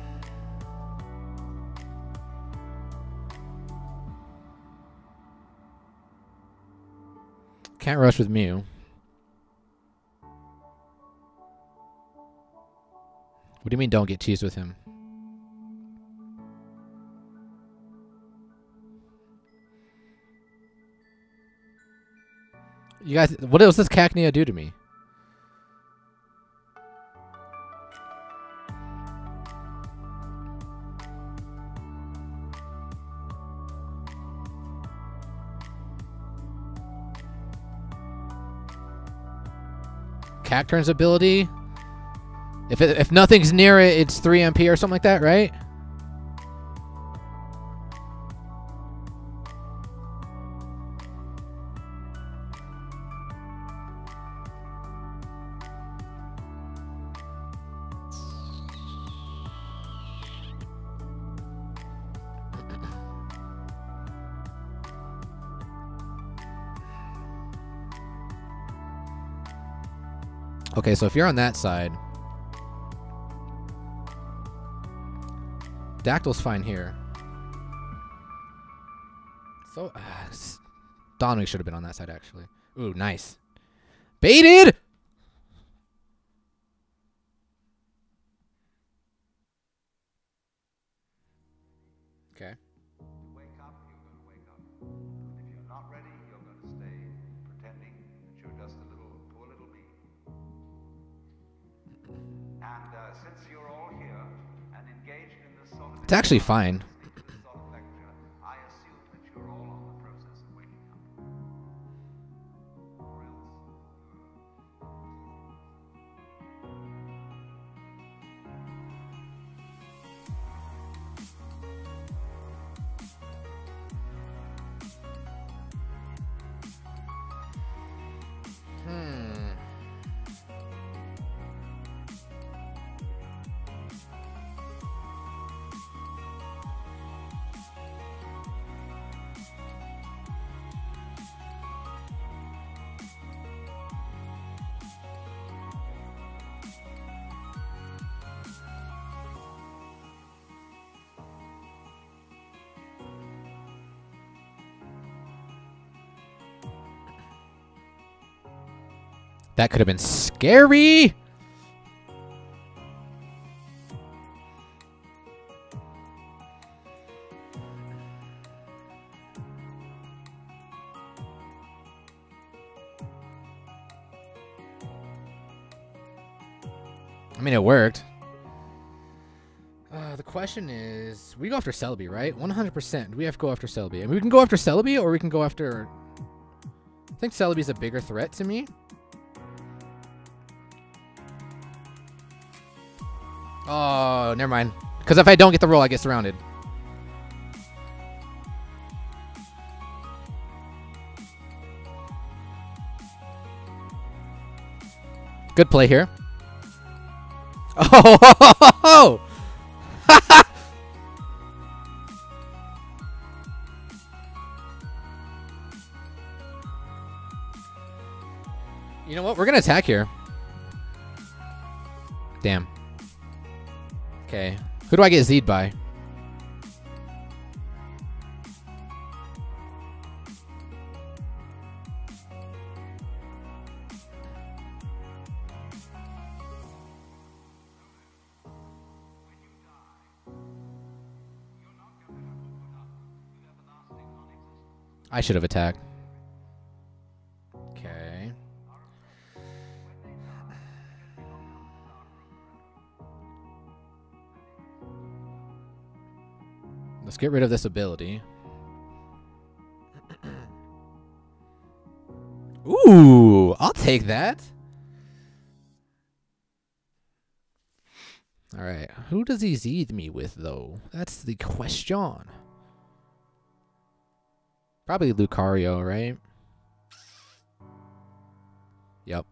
Speaker 1: Can't rush with Mew. What do you mean don't get cheesed with him? You guys, what does this Cacnea do to me? Cacturn's ability. If it, if nothing's near it, it's three M P or something like that, right? Okay, so if you're on that side, Dactyl's fine here. So, uh, Dominic should have been on that side, actually. Ooh, nice. Baited! Okay.
Speaker 2: Wake up, you're going to wake up. And if you're not ready, you're going to stay pretending that you're just a little, poor little me. And uh, since you're all here and engaged in this sort of...
Speaker 1: It's actually fine.
Speaker 2: This sort of lecture, I assume that you're all on the process of waking up. Or else...
Speaker 1: Hmm. That could have been scary. I mean, it worked. Uh, the question is, we go after Celebi, right? one hundred percent. Do we have to go after Celebi? I mean, we can go after Celebi, or we can go after... I think Celebi's a bigger threat to me. Oh, never mind. Because if I don't get the roll, I get surrounded. Good play here. Oh, ho, ho, ho, ho. You know what? We're going to attack here. Damn. Okay. Who do I get Z'd by? I should have attacked. Okay. Let's get rid of this ability. Ooh, I'll take that. All right, who does he seethe me with, though? That's the question. Probably Lucario, right? Yep.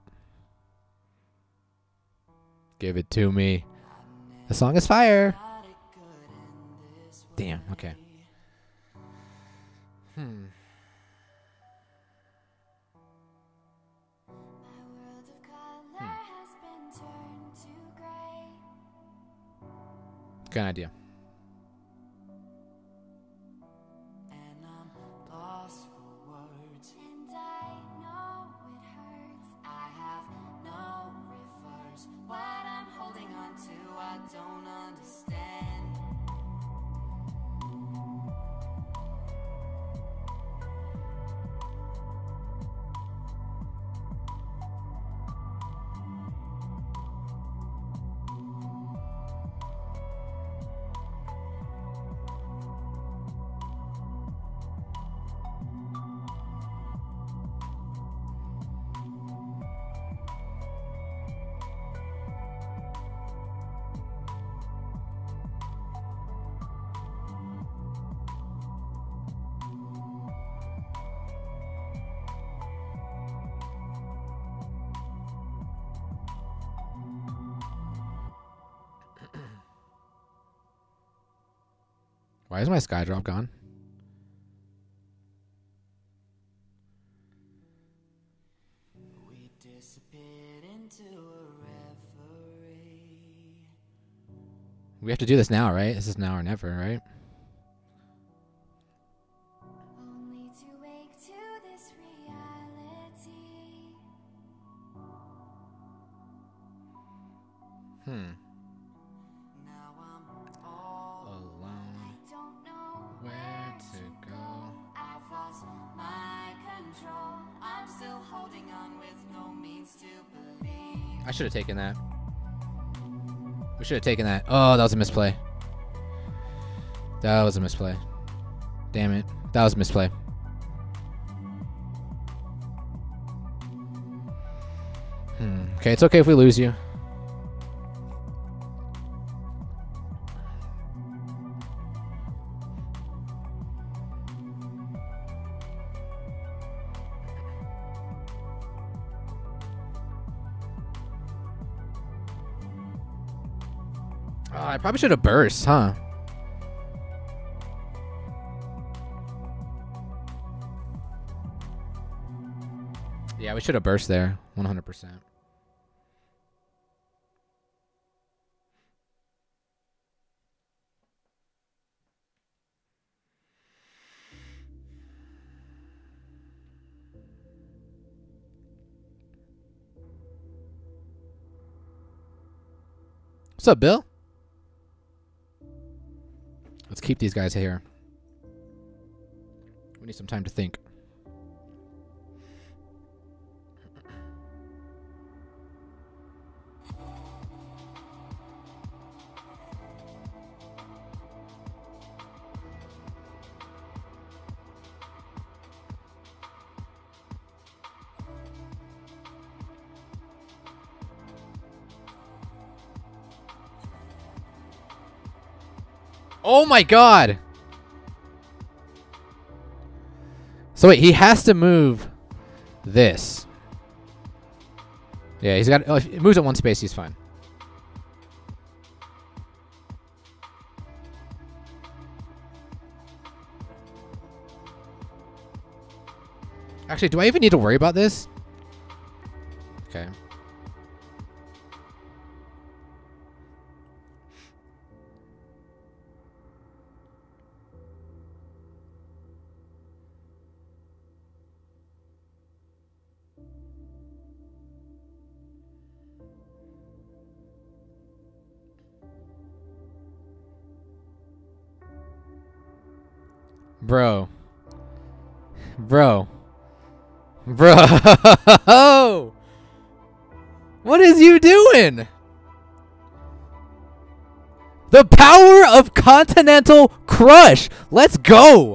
Speaker 1: Give it to me. The song is fire. Damn, okay. Hmm. Good idea.
Speaker 3: And I'm lost for words, and I know it hurts. I have no reverse. What I'm holding on to, I don't understand.
Speaker 1: Why is my sky drop gone?
Speaker 3: We disappeared into a reverie.
Speaker 1: We have to do this now, right? This is now or never, right?
Speaker 3: Only to wake to this reality.
Speaker 1: Hmm.
Speaker 3: Now I'm all
Speaker 1: Alone.
Speaker 3: I don't know
Speaker 1: Where to go?
Speaker 3: I've lost my control. I'm still holding on with no means to believe.
Speaker 1: I should have taken that. We should have taken that. Oh, that was a misplay. That was a misplay. Damn it. That was a misplay. Hmm. Okay, it's okay if we lose you. Oh, I probably should have burst, huh? Yeah, we should have burst there. one hundred percent. What's up, Bill? Let's keep these guys here. We need some time to think. Oh my god! So wait, he has to move this. Yeah, he's got. Oh, if he moves at one space, he's fine. Actually, do I even need to worry about this? Okay. Bro. Bro. Bro. What is you doing? The power of Continental Crush. Let's go.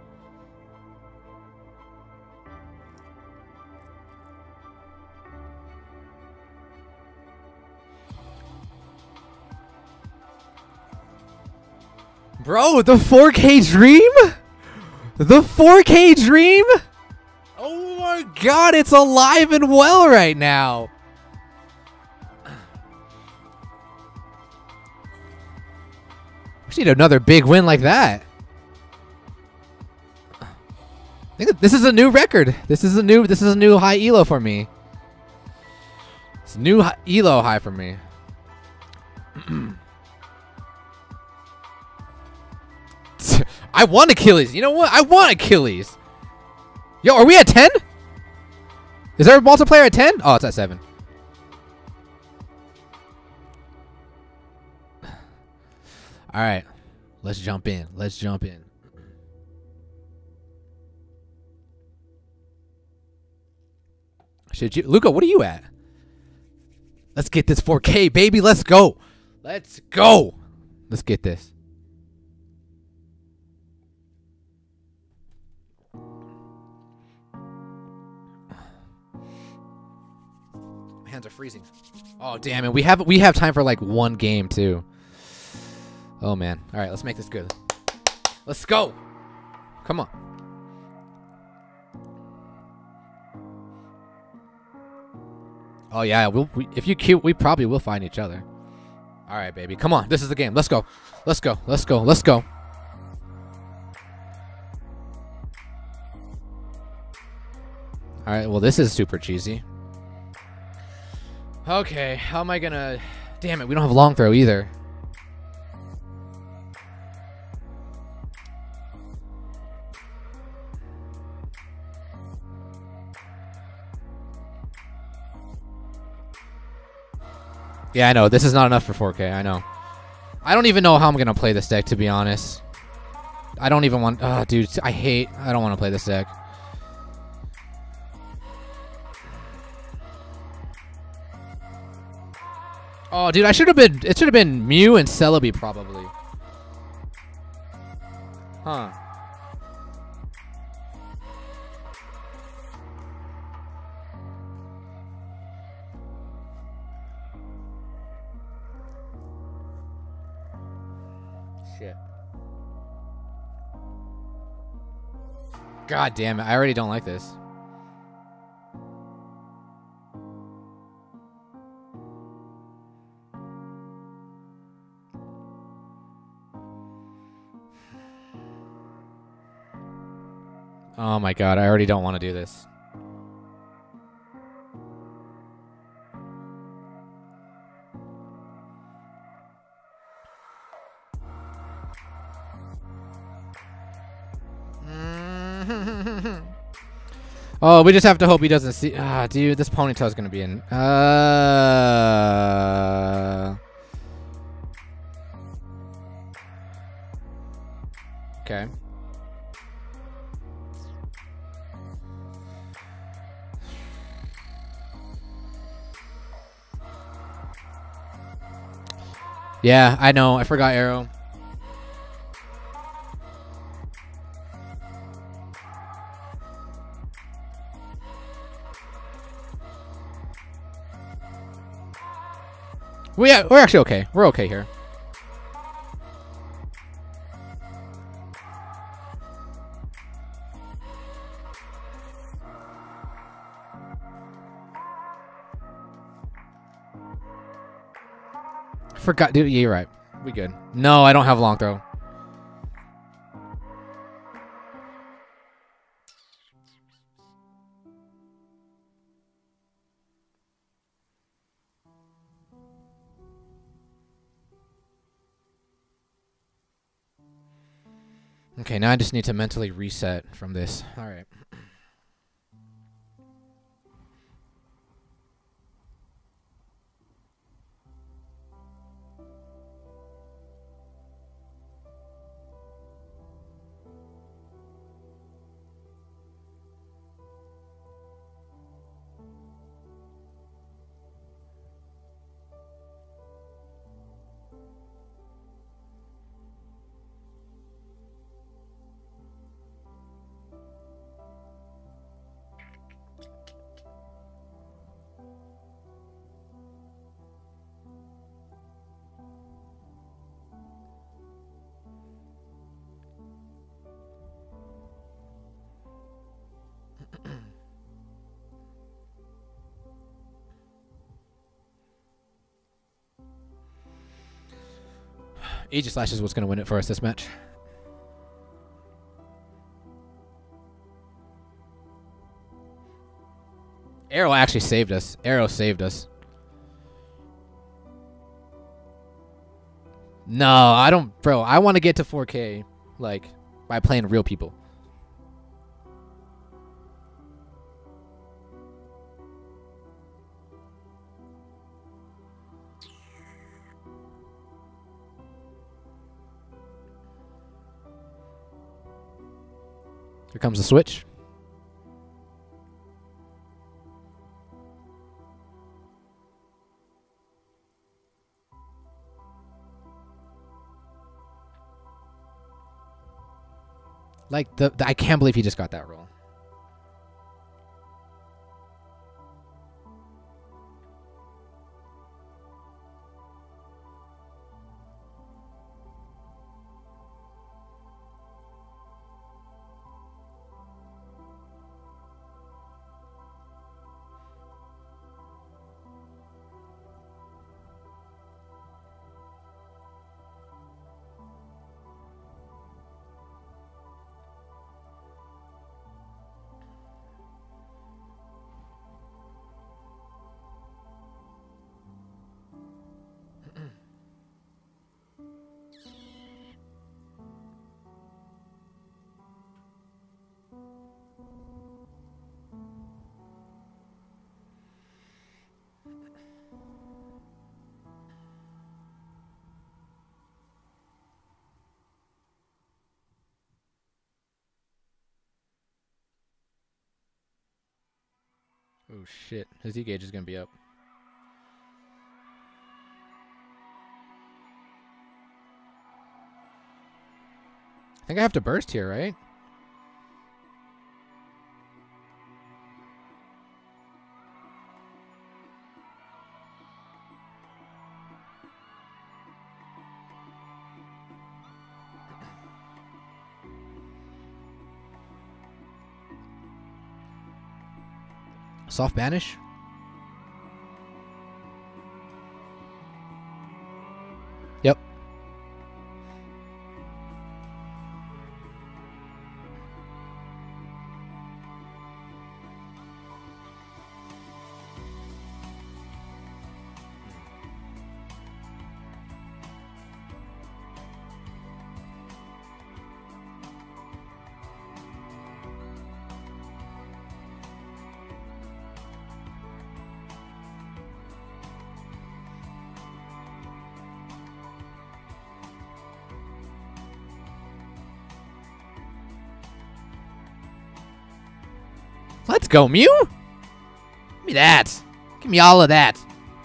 Speaker 1: Bro, the four K dream? The four K dream? Oh my god, it's alive and well right now. We need another big win like that. I think this is a new record. This is a new this is a new high elo for me. It's a new high, elo high for me. I want Achilles. You know what? I want Achilles. Yo, are we at ten? Is there a multiplayer at ten? Oh, it's at seven. All right. Let's jump in. Let's jump in. Should you, Luca, what are you at? Let's get this four K, baby. Let's go. Let's go. Let's get this. My hands are freezing. Oh, damn it. We have we have time for like one game too. Oh man. All right, let's make this good. Let's go. Come on. Oh yeah, we'll, we, if you queue, we probably will find each other. All right, baby. Come on. This is the game. Let's go. Let's go. Let's go. Let's go. All right. Well, this is super cheesy. Okay. How am I gonna? Damn it. We don't have a long throw either. Yeah, I know. This is not enough for four K. I know. I don't even know how I'm going to play this deck, to be honest. I don't even want... Oh, dude, I hate... I don't want to play this deck. Oh, dude, I should have been... It should have been Mew and Celebi, probably. Huh. Shit. God damn it. I already don't like this. Oh my god, I already don't want to do this. Oh, we just have to hope he doesn't see. Ah, dude, this ponytail is gonna be in. Uh. Okay. Yeah, I know. I forgot Arrow. We yeah, we're actually okay. We're okay here. Forgot, dude. Yeah, you're right. We good. No, I don't have long throw. Okay, now I just need to mentally reset from this. All right. Aegislash is what's going to win it for us this match. Arrow actually saved us. Arrow saved us. No, I don't... Bro, I want to get to four K, like, by playing real people. Here comes the switch. Like, the, the I can't believe he just got that roll. Oh shit, his E-gauge is gonna be up. I think I have to burst here, right? Soft banish? Yep. Let's go, Mew! Give me that. Give me all of that.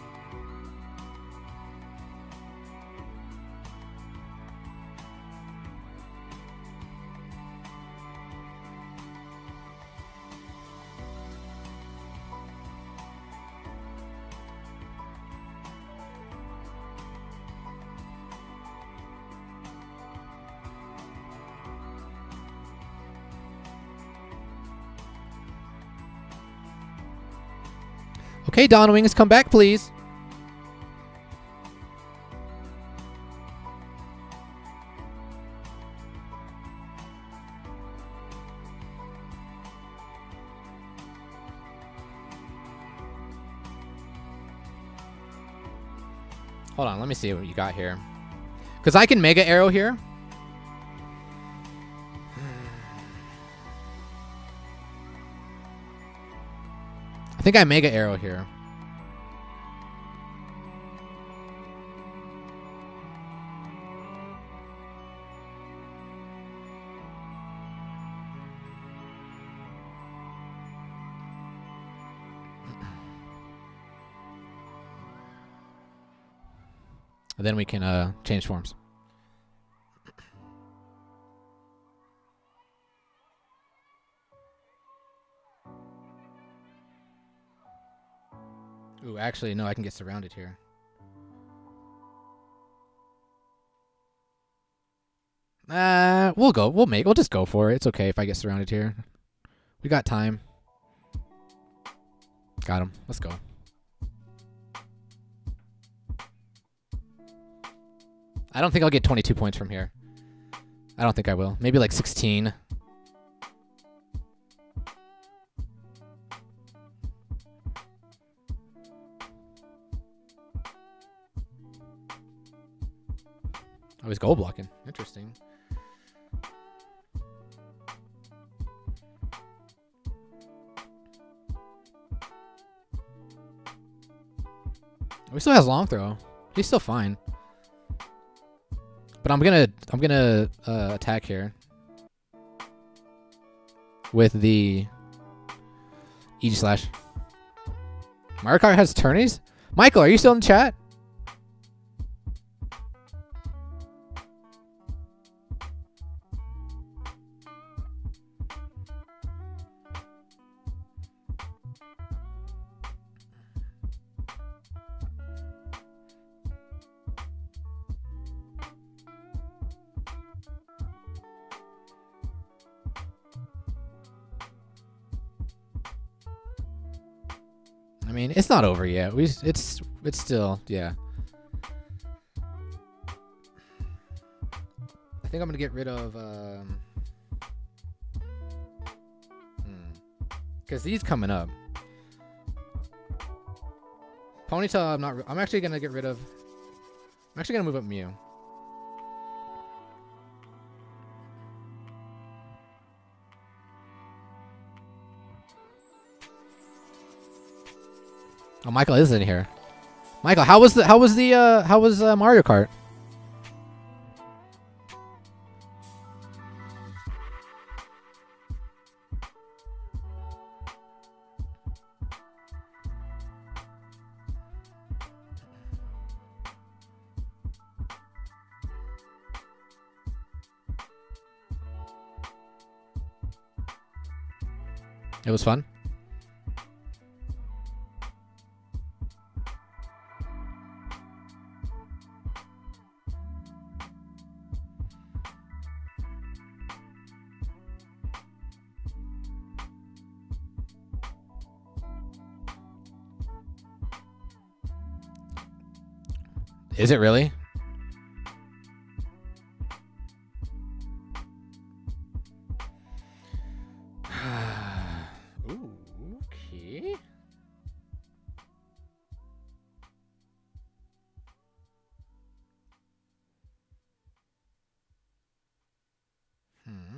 Speaker 1: Okay, Dawn Wings, come back, please. Hold on, let me see what you got here. Because I can Mega Arrow here. I think I Mega Arrow here. And then we can uh, change forms. Ooh, actually, no, I can get surrounded here. Uh, we'll go. We'll make. We'll just go for it. It's okay if I get surrounded here. We got time. Got him. Let's go. I don't think I'll get twenty-two points from here. I don't think I will. Maybe like sixteen. Oh, he's goal blocking. Interesting. Oh, he still has long throw. He's still fine. But I'm gonna I'm gonna uh, attack here with the E G slash. Mario Kart has tourneys? Michael, are you still in the chat? I mean, it's not over yet. We it's it's still, yeah. I think I'm gonna get rid of um hmm. Cause these coming up. Ponytail, I'm not I'm actually gonna get rid of I'm actually gonna move up Mew. Oh, Michael is in here. Michael, how was the how was the uh how was uh, Mario Kart? It was fun. Is it really? Ooh, okay. Hmm.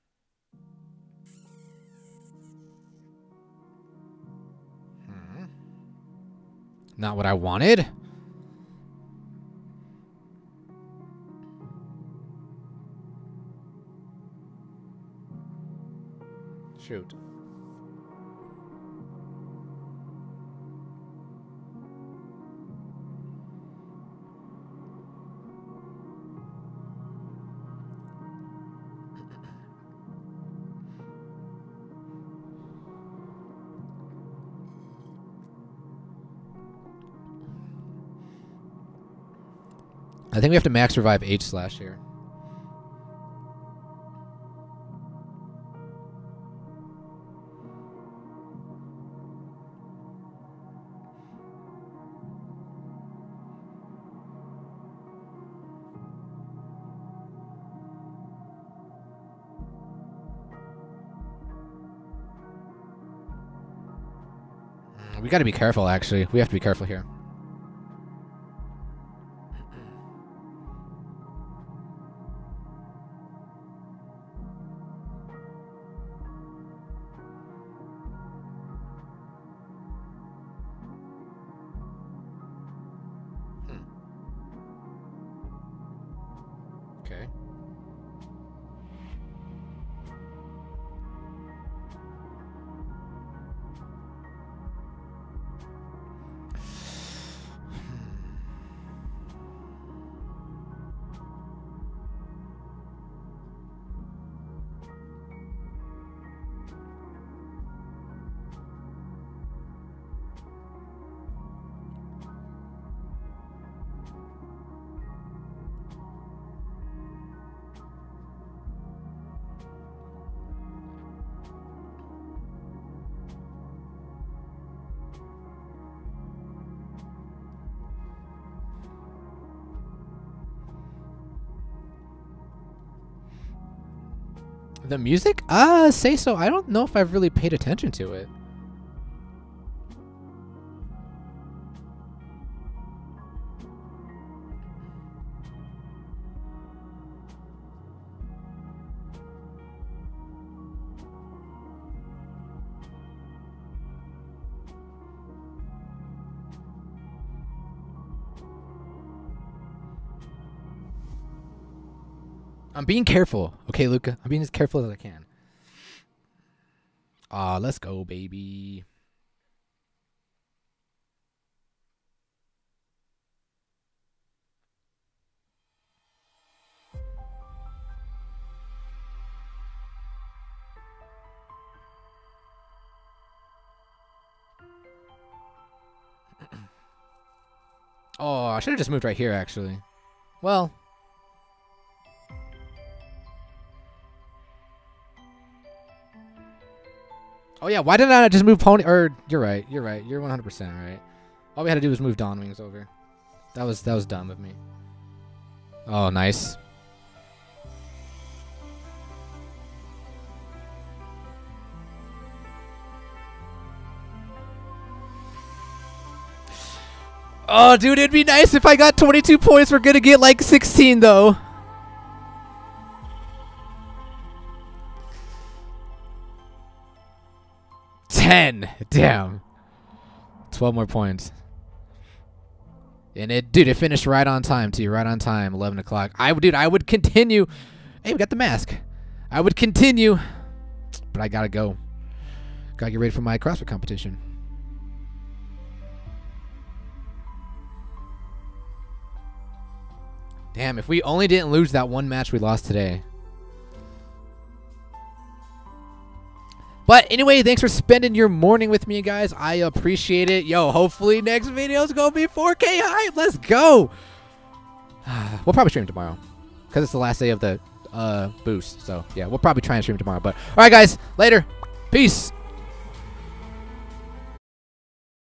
Speaker 1: Hmm. Not what I wanted. Shoot. I think we have to max revive H slash here. We got to be careful, actually. We have to be careful here. Hmm. Okay. The music? Uh, say so. I don't know if I've really paid attention to it. I'm being careful. Okay, Luca. I'm being as careful as I can. Ah, let's go, baby. Oh, I should have just moved right here, actually. Well... Oh yeah, why did I not just move Pony? Or you're right, you're right, you're one hundred percent right. All we had to do was move Dawn Wings over. That was that was dumb of me. Oh, nice. Oh, dude, it'd be nice if I got twenty-two points. We're gonna get like sixteen though. ten. Damn. twelve more points. And it, dude, it finished right on time, too. Right on time. eleven o'clock. I, dude, I would continue. Hey, we got the mask. I would continue. But I gotta go. Gotta get ready for my CrossFit competition. Damn, if we only didn't lose that one match we lost today. But anyway, thanks for spending your morning with me, guys. I appreciate it. Yo, hopefully next video is going to be four K hype. Let's go. We'll probably stream tomorrow because it's the last day of the uh, boost. So, yeah, we'll probably try and stream tomorrow. But, all right, guys, later. Peace.